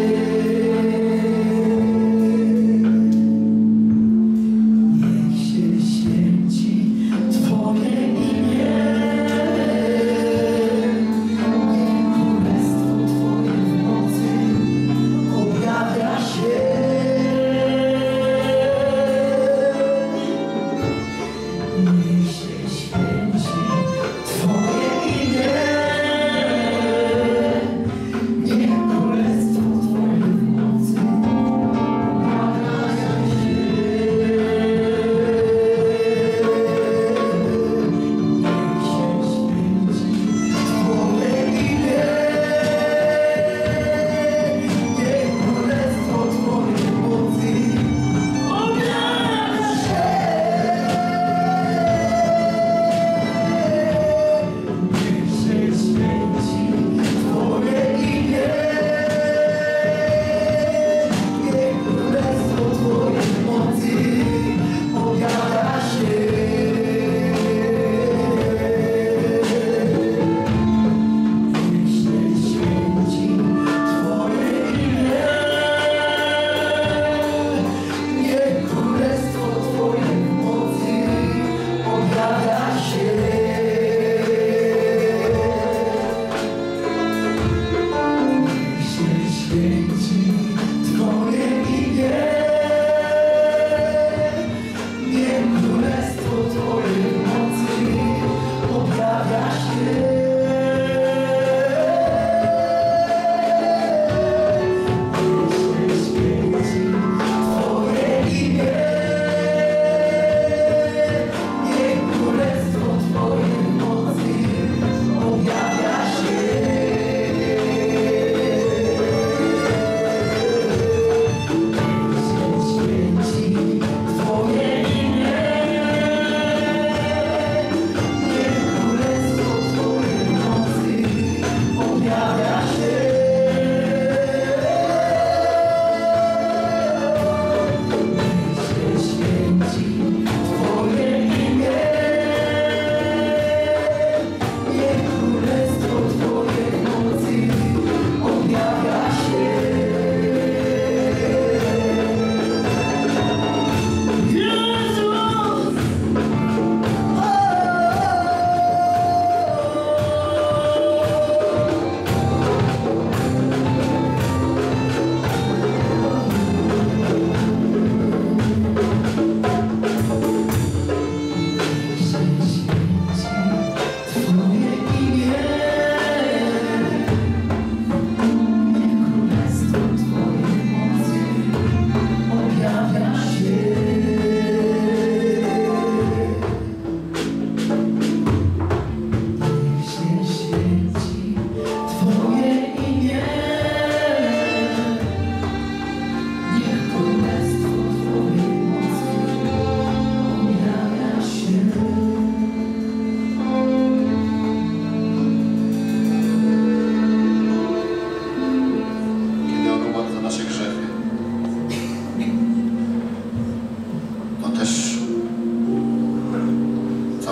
Niech się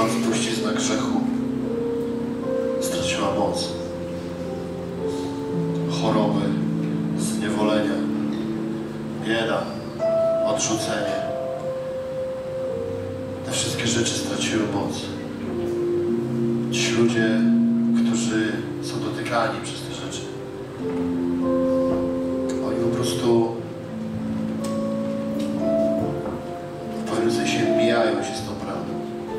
spuścizna grzechu straciła moc. Choroby, zniewolenia, bieda, odrzucenie. Te wszystkie rzeczy straciły moc. Ci ludzie, którzy są dotykani przez te rzeczy, oni po prostu w pewnym sensie mijają się z tą prawdą.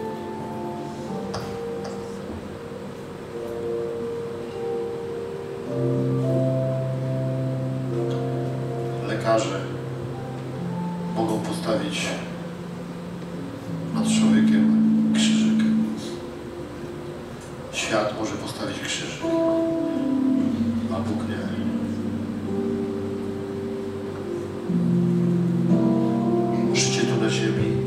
Lekarze mogą postawić nad człowiekiem krzyżyk. Świat może postawić krzyżyk, a Bóg nie. Życie tu na ziemi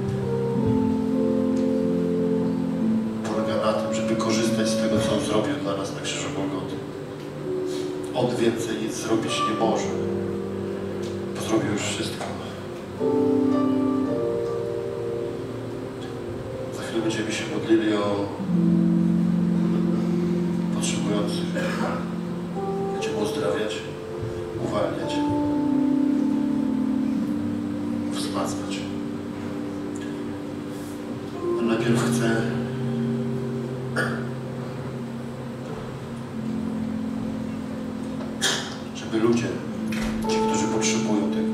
polega na tym, żeby korzystać z tego, co On zrobił dla nas na krzyżu Golgoty. On więcej nic zrobić nie może, bo zrobił już wszystko. Za chwilę będziemy się modlili o potrzebujących. Będziemy uzdrawiać, uwalniać, wzmacniać. A najpierw chcę żeby ludzie, ci, którzy potrzebują tego,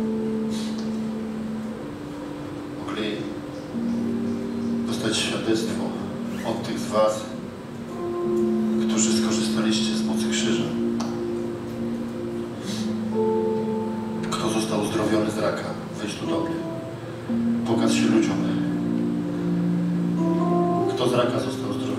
mogli dostać świadectwo od tych z was, którzy skorzystaliście z mocy krzyża. Kto został uzdrowiony z raka, wejdź tu do mnie. Pokaż się ludziom. Kto z raka został uzdrowiony?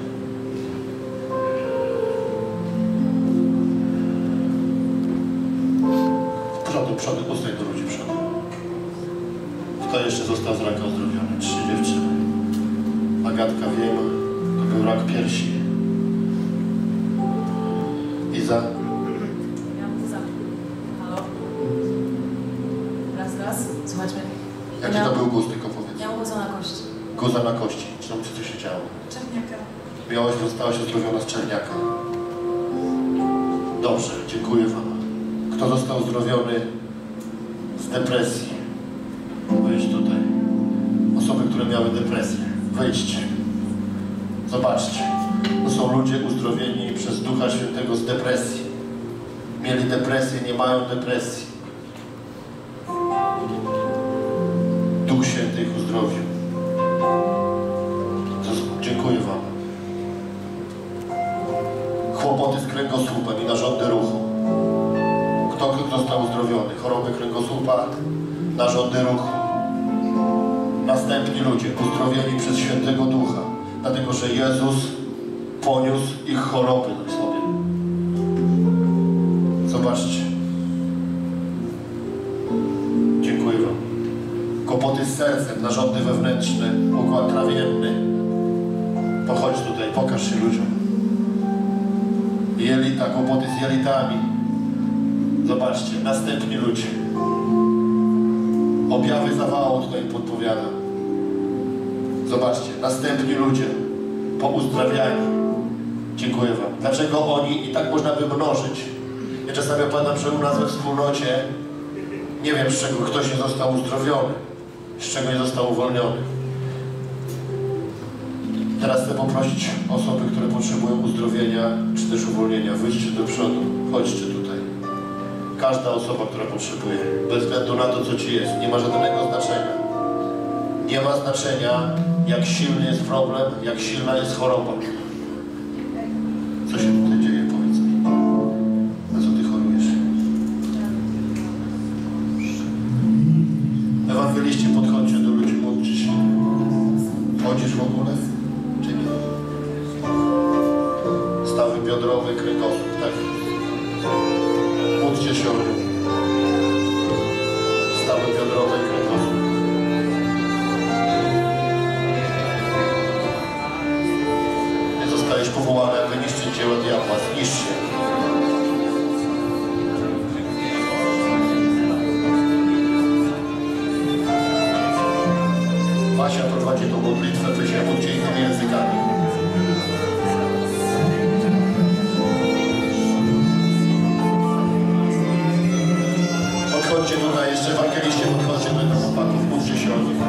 Przodu, przodu, postań do ludzi przodu. Kto jeszcze został z raka uzdrowiony? Trzy dziewczyny. Agatka, wiem, to był rak piersi. Iza? Ja mam Iza. Halo? Raz, raz. Słuchajcie mnie. Jaki Ja- to był guz, tylko powiedz. Miałam guza na kości. Guza na kości. Czy tam co się działo? Czerniaka. Miałaś, zostałaś uzdrowiona z czerniaka. Dobrze, dziękuję wam. Kto został uzdrowiony z depresji? Wejdź tutaj. Osoby, które miały depresję. Wejdźcie. Zobaczcie. To są ludzie uzdrowieni przez Ducha Świętego z depresji. Mieli depresję, nie mają depresji. Duch Święty ich uzdrowił. To- Dziękuję wam. Kłopoty z kręgosłupem i narządy ruchu. Kto został uzdrowiony? Choroby kręgosłupa, narządy ruchu. Następni ludzie uzdrowieni przez Świętego Ducha, dlatego że Jezus poniósł ich choroby na sobie. Zobaczcie. Dziękuję wam. Kłopoty z sercem, narządy wewnętrzne, układ trawienny. Pochodź tutaj, pokaż się ludziom. Jelita, kłopoty z jelitami. Zobaczcie, następni ludzie. Objawy zawału tutaj podpowiadam. Zobaczcie, następni ludzie pouzdrawiani. Dziękuję wam. Dlaczego oni? I tak można by mnożyć. Ja czasami opowiadam, że u nas we wspólnocie nie wiem, z czego ktoś nie został uzdrowiony, z czego nie został uwolniony. Teraz chcę poprosić osoby, które potrzebują uzdrowienia, czy też uwolnienia. Wyjdźcie do przodu, chodźcie tutaj. Każda osoba, która potrzebuje, bez względu na to, co ci jest, nie ma żadnego znaczenia. Nie ma znaczenia, jak silny jest problem, jak silna jest choroba. Co się tutaj dzieje, powiedz mi. Na co ty chorujesz? Ewangeliści, podchodźcie do ludzi, módlcie się. Chodzisz w ogóle? Czy nie? Stawy biodrowe, kręgosłup, tak? Módlcie się o nią. Stawy biodrowe, kręgosłup. Nie zostajesz powołany, aby niszczyć dzieła diabła. Zniszcz się. Basia prowadzi tą modlitwę, wy się módlcie innymi językami. Podchodźcie tutaj, jeszcze ewangeliście, podchodźcie do chłopaków, mówcie się o nich.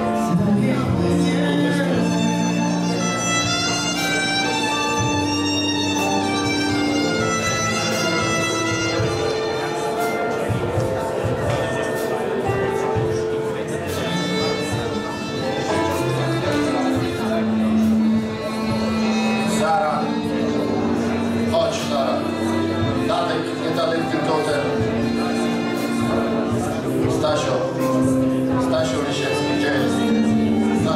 Sara, chodź Sara, Tadek, nie Tadek, tylko ten Stasio, Stasio Lisiecki, gdzie jest?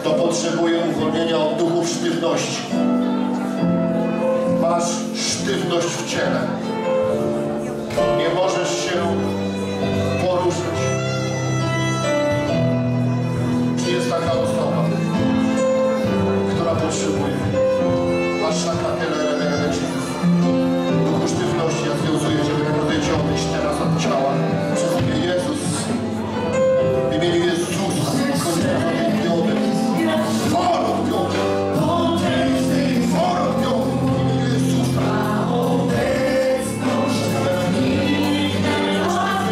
kto potrzebuje uwolnienia od duchów sztywności. Masz sztywność w ciele. Nie możesz się poruszyć. Czy jest taka osoba, która potrzebuje? Masz szakatele, duchu sztywności, ja związuję Cię, wynagrodzę Cię odejść teraz od ciała przez imię Jezus. W imieniu Jezusa. Foro odbiorę. Foro odbiorę. W imieniu Jezusa.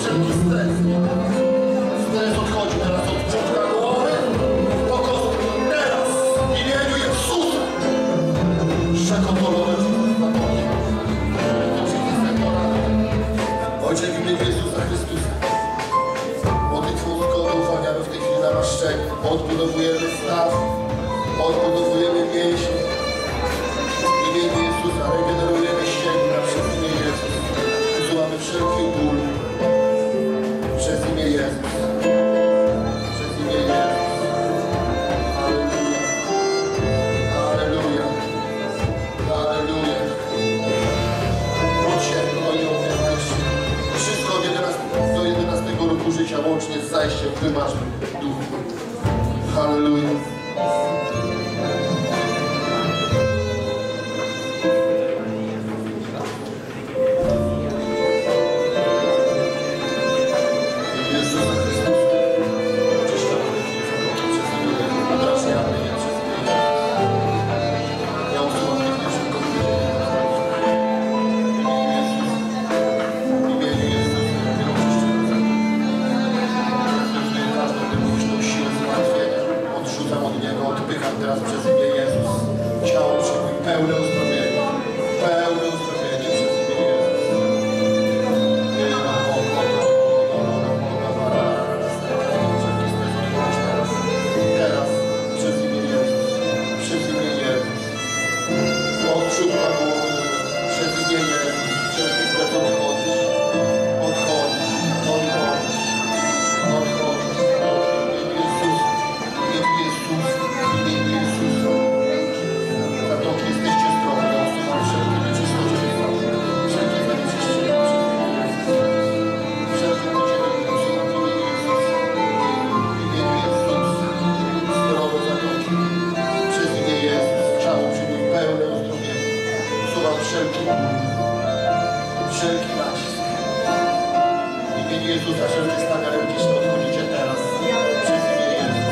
wszelki stres. Stres odchodzi teraz od czubka głowy do kostki. Teraz w imieniu Jezusa. Szekotolowe Ojcze, w imieniu Jezusa Chrystusa. Modlitwą zgody uwalniamy w tej chwili namaszczenie. Odbudowujemy staw. Odbudowujemy mięśnie. W imieniu Jezusa regenerujemy ścięgna przez imię Jezus. Usuwamy wszelki ból. Przez imię Jezus. Przez imię Jezus. Alleluja. Alleluja. Alleluja. Bądź się pełnią pewności. Wszystko od jedenastego do jedenastego roku życia łącznie z zajściem w wymarzonym duchu. Halleluja. Teraz przez imię Jezus. Ciało przyjmuj pełne uzdrowienie. Pełne uzdrowienie przez imię Jezus. Teraz przez imię Jezus. Przez imię Jezus. Od czubka głowy. Przez imię Jezus. Wszelki stres odchodzisz. Odchodzisz. Odchodzisz. Odchodzisz. W imieniu Jezusa. W imieniu Jezusa. W imieniu Jezusa. Zatoki jesteście zdrowi. Ja usuwam wszelkie nieczystości. Wszelkie zanieczyszczenia. Wszelkie podzielenie usuwam w imieniu Jezusa. W imieniu Jezusa. Zdrowe zatoki. Przez imię Jezus. Ciało przyjmuj pełne uzdrowienie. Usuwam wszelki ból. Wszelki nacisk. W imieniu Jezusa wszelkie stany alergiczne odchodzicie teraz. Przez imię Jezus.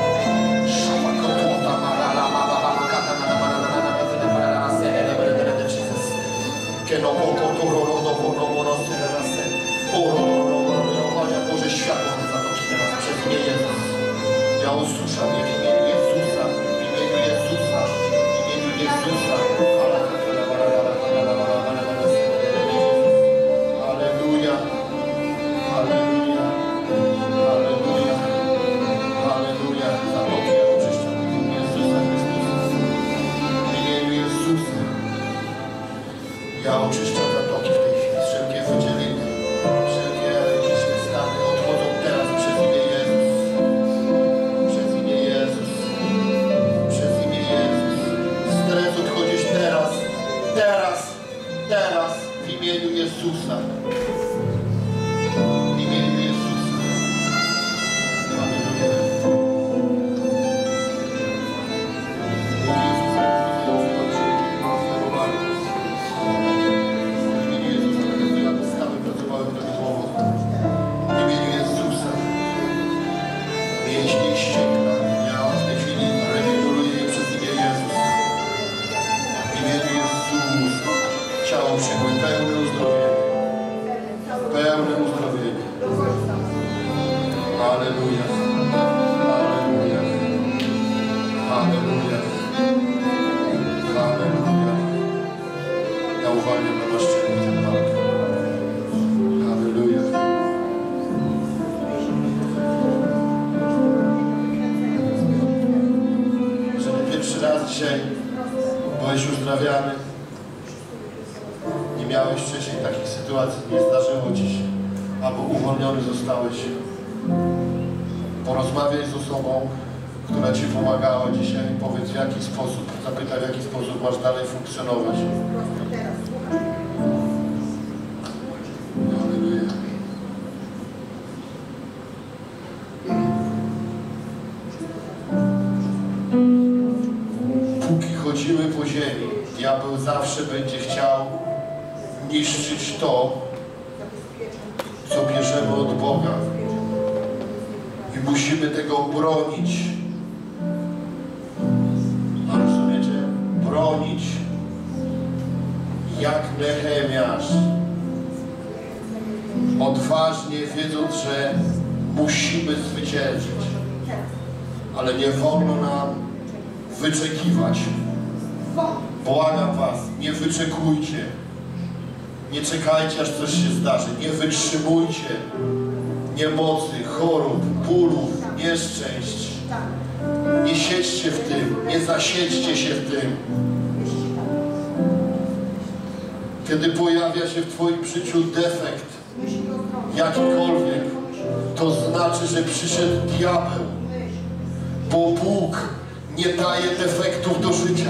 Boże, światło w te zatoki teraz przez imię Jezus. Ja usłyszam je w imieniu Jezusa, w imieniu Jezusa, w imieniu Jezusa. Alleluja, alleluja, alleluja, alleluja. Zatoki ja oczyszczam w imieniu Jezusa Chrystusa. W imieniu Jezusa. Ja oczyszczam zatoki w tej chwili, wszelkie wydzielenia, wszelkie alergiczne stany odchodzą teraz przez imię Jezus. Przez imię Jezus. Przez imię Jezus. Stres odchodzisz teraz, teraz, teraz w imieniu Jezusa. W imieniu Jezusa. Alleluja. W imieniu Jezusa. Mięśnie i ścięgna. Ja w tej chwili regeneruję je przez imię Jezus. W imieniu Jezusa. Ciało przyjmuj pełne uzdrowienie. Pełne uzdrowienie. Alleluja. Alleluja. Alleluja. Alleluja. Ja uwalniam namaszczenie w tym walkę. Alleluja. Jeżeli pierwszy raz dzisiaj byłeś uzdrawiany, nie miałeś wcześniej takich sytuacji, nie zdarzyło ci się, albo uwolniony zostałeś, porozmawiaj z osobą, która ci pomagała dzisiaj, powiedz w jaki sposób, zapytaj w jaki sposób masz dalej funkcjonować. Alleluja. Póki chodzimy po ziemi, diabeł zawsze będzie chciał niszczyć to, co bierzemy od Boga. I musimy tego bronić. A rozumiecie? Bronić jak Nehemiasz. Odważnie, wiedząc, że musimy zwyciężyć. Ale nie wolno nam wyczekiwać. Błagam was, nie wyczekujcie. Nie czekajcie, aż coś się zdarzy. Nie wytrzymujcie niemocy, chorób, bólów, nieszczęść. Nie siedźcie w tym, nie zasiedźcie się w tym. Kiedy pojawia się w twoim życiu defekt, jakikolwiek, to znaczy, że przyszedł diabeł, bo Bóg nie daje defektów do życia.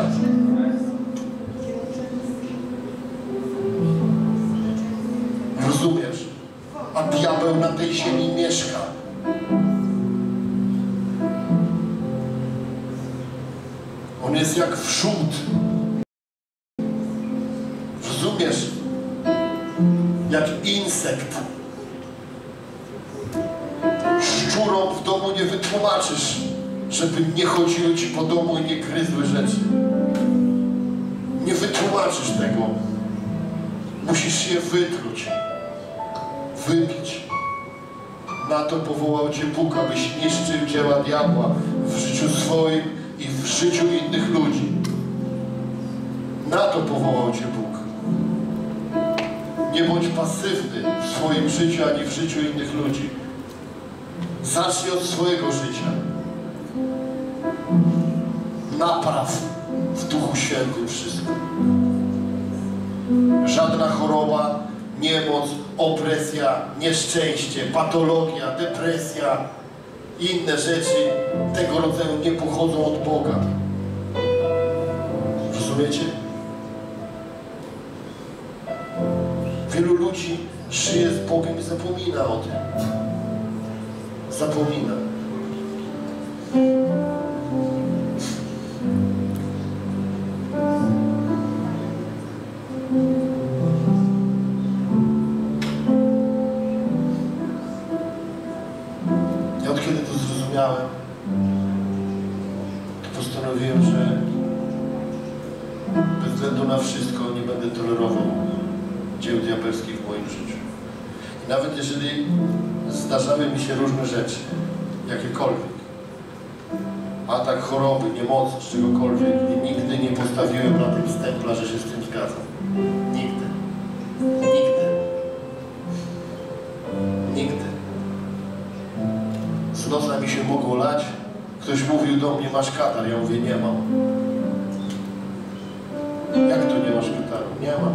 Rozumiesz? A diabeł na tej ziemi mieszka. On jest jak wrzód. Rozumiesz? Jak insekt. Szczurom w domu nie wytłumaczysz, żeby nie chodziły ci po domu i nie gryzły rzeczy. Nie wytłumaczysz tego. Musisz je wytruć. Wybić. Na to powołał cię Bóg, abyś niszczył dzieła diabła w życiu swoim i w życiu innych ludzi. Na to powołał cię Bóg. Nie bądź pasywny w swoim życiu ani w życiu innych ludzi. Zacznij od swojego życia. Napraw w Duchu Świętym wszystko. Żadna choroba, niemoc, opresja, nieszczęście, patologia, depresja, inne rzeczy tego rodzaju nie pochodzą od Boga. Rozumiecie? Wielu ludzi żyje z Bogiem i zapomina o tym. Zapomina. Ja od kiedy to zrozumiałem, to postanowiłem, że bez względu na wszystko nie będę tolerował dzieł diabelskich w moim życiu. I nawet jeżeli zdarzały mi się różne rzeczy, jakiekolwiek, atak choroby, niemocy, czegokolwiek, i nigdy nie postawiłem na tym stempla, że się z tym zgadzam. Nigdy. Nigdy. Nigdy. Z nosa mi się mogło lać. Ktoś mówił do mnie, masz katar. Ja mówię, nie mam. Jak to nie masz kataru? Nie mam.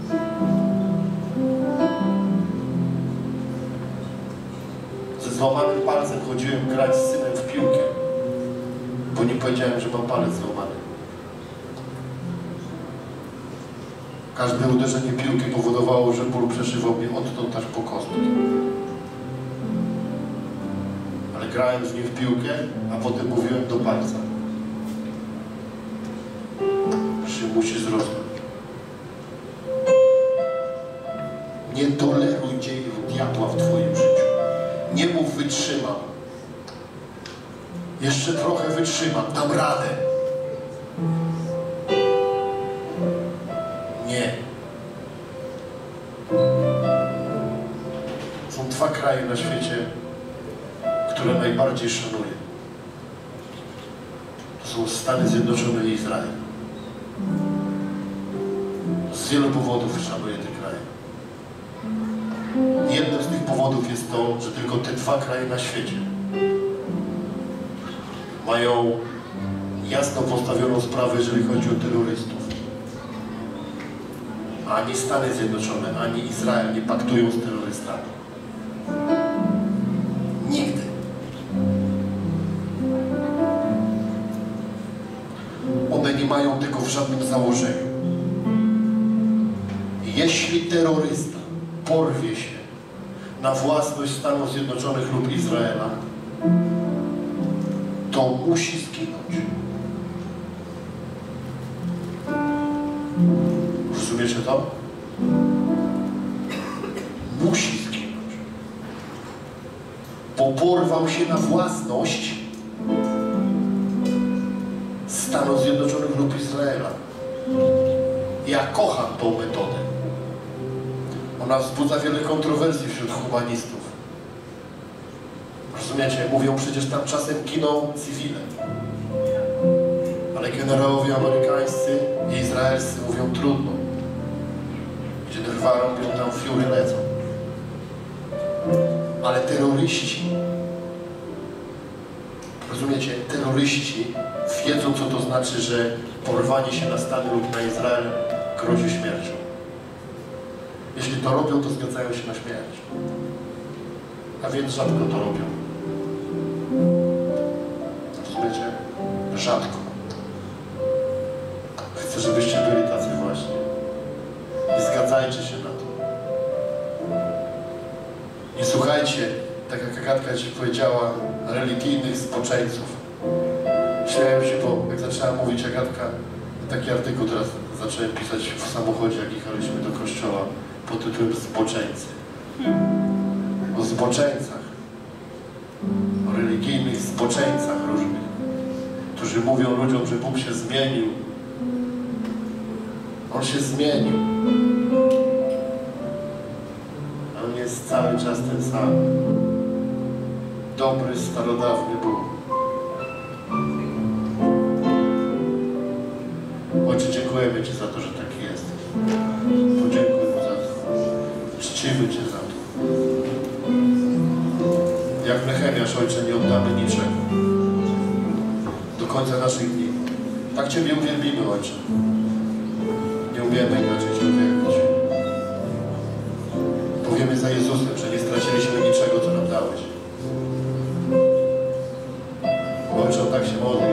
Ze złamanym palcem chodziłem grać z synem w piłkę, bo nie powiedziałem, że mam palec złamany. Każde uderzenie piłki powodowało, że ból przeszywał mnie odtąd aż po kostki. Ale grałem z nim w piłkę, a potem mówiłem do palca, że musi zrosnąć. Nie toleruj dziejów diabła w twoim życiu. Nie mów, wytrzymam. Jeszcze trochę wytrzymam, dam radę. Nie. Są dwa kraje na świecie, które najbardziej szanuję. To są Stany Zjednoczone i Izrael. Z wielu powodów szanuję te kraje. Jednym z tych powodów jest to, że tylko te dwa kraje na świecie mają jasno postawioną sprawę, jeżeli chodzi o terrorystów. Ani Stany Zjednoczone, ani Izrael nie paktują z terrorystami. Nigdy. One nie mają tego w żadnym założeniu. Jeśli terrorysta porwie się na własność Stanów Zjednoczonych lub Izraela, to musi zginąć. Rozumiecie to? Musi zginąć. Bo porwał się na własność Stanów Zjednoczonych lub Izraela. Ja kocham tą metodę. Ona wzbudza wiele kontrowersji wśród humanistów. Rozumiecie? Mówią, przecież tam czasem giną cywile. Ale generałowie amerykańscy i izraelscy mówią trudno. Gdzie drwa robią, tam fiury lecą. Ale terroryści, rozumiecie, terroryści wiedzą, co to znaczy, że porwanie się na Stany lub na Izrael grozi śmiercią. Jeśli to robią, to zgadzają się na śmierć. A więc rzadko to robią. Rozumiecie? Rzadko. Chcę, żebyście byli tacy właśnie. I zgadzajcie się na to. I słuchajcie, tak jak Agatka ci powiedziała, religijnych zboczeńców. Śmiałem się, bo jak zaczęła mówić Agatka, taki artykuł teraz zacząłem pisać w samochodzie, jak jechaliśmy do kościoła, pod tytułem Zboczeńcy. O zboczeńcach. O religijnych zboczeńcach różnych, którzy mówią ludziom, że Bóg się zmienił. On się zmienił. A on jest cały czas ten sam. Dobry, starodawny Bóg. Ojcze, dziękujemy Ci za to, że taki jesteś. Podziękuj Mu za to. Czcimy Cię za to. Jak Nehemiasz, Ojcze, nie oddamy niczego. Do końca naszych dni. Tak Ciebie uwielbimy, Ojcze. Nie umiemy inaczej Cię uwielbić. Powiemy za Jezusem, że nie straciliśmy niczego, co nam dałeś. Ojcze, on tak się modli.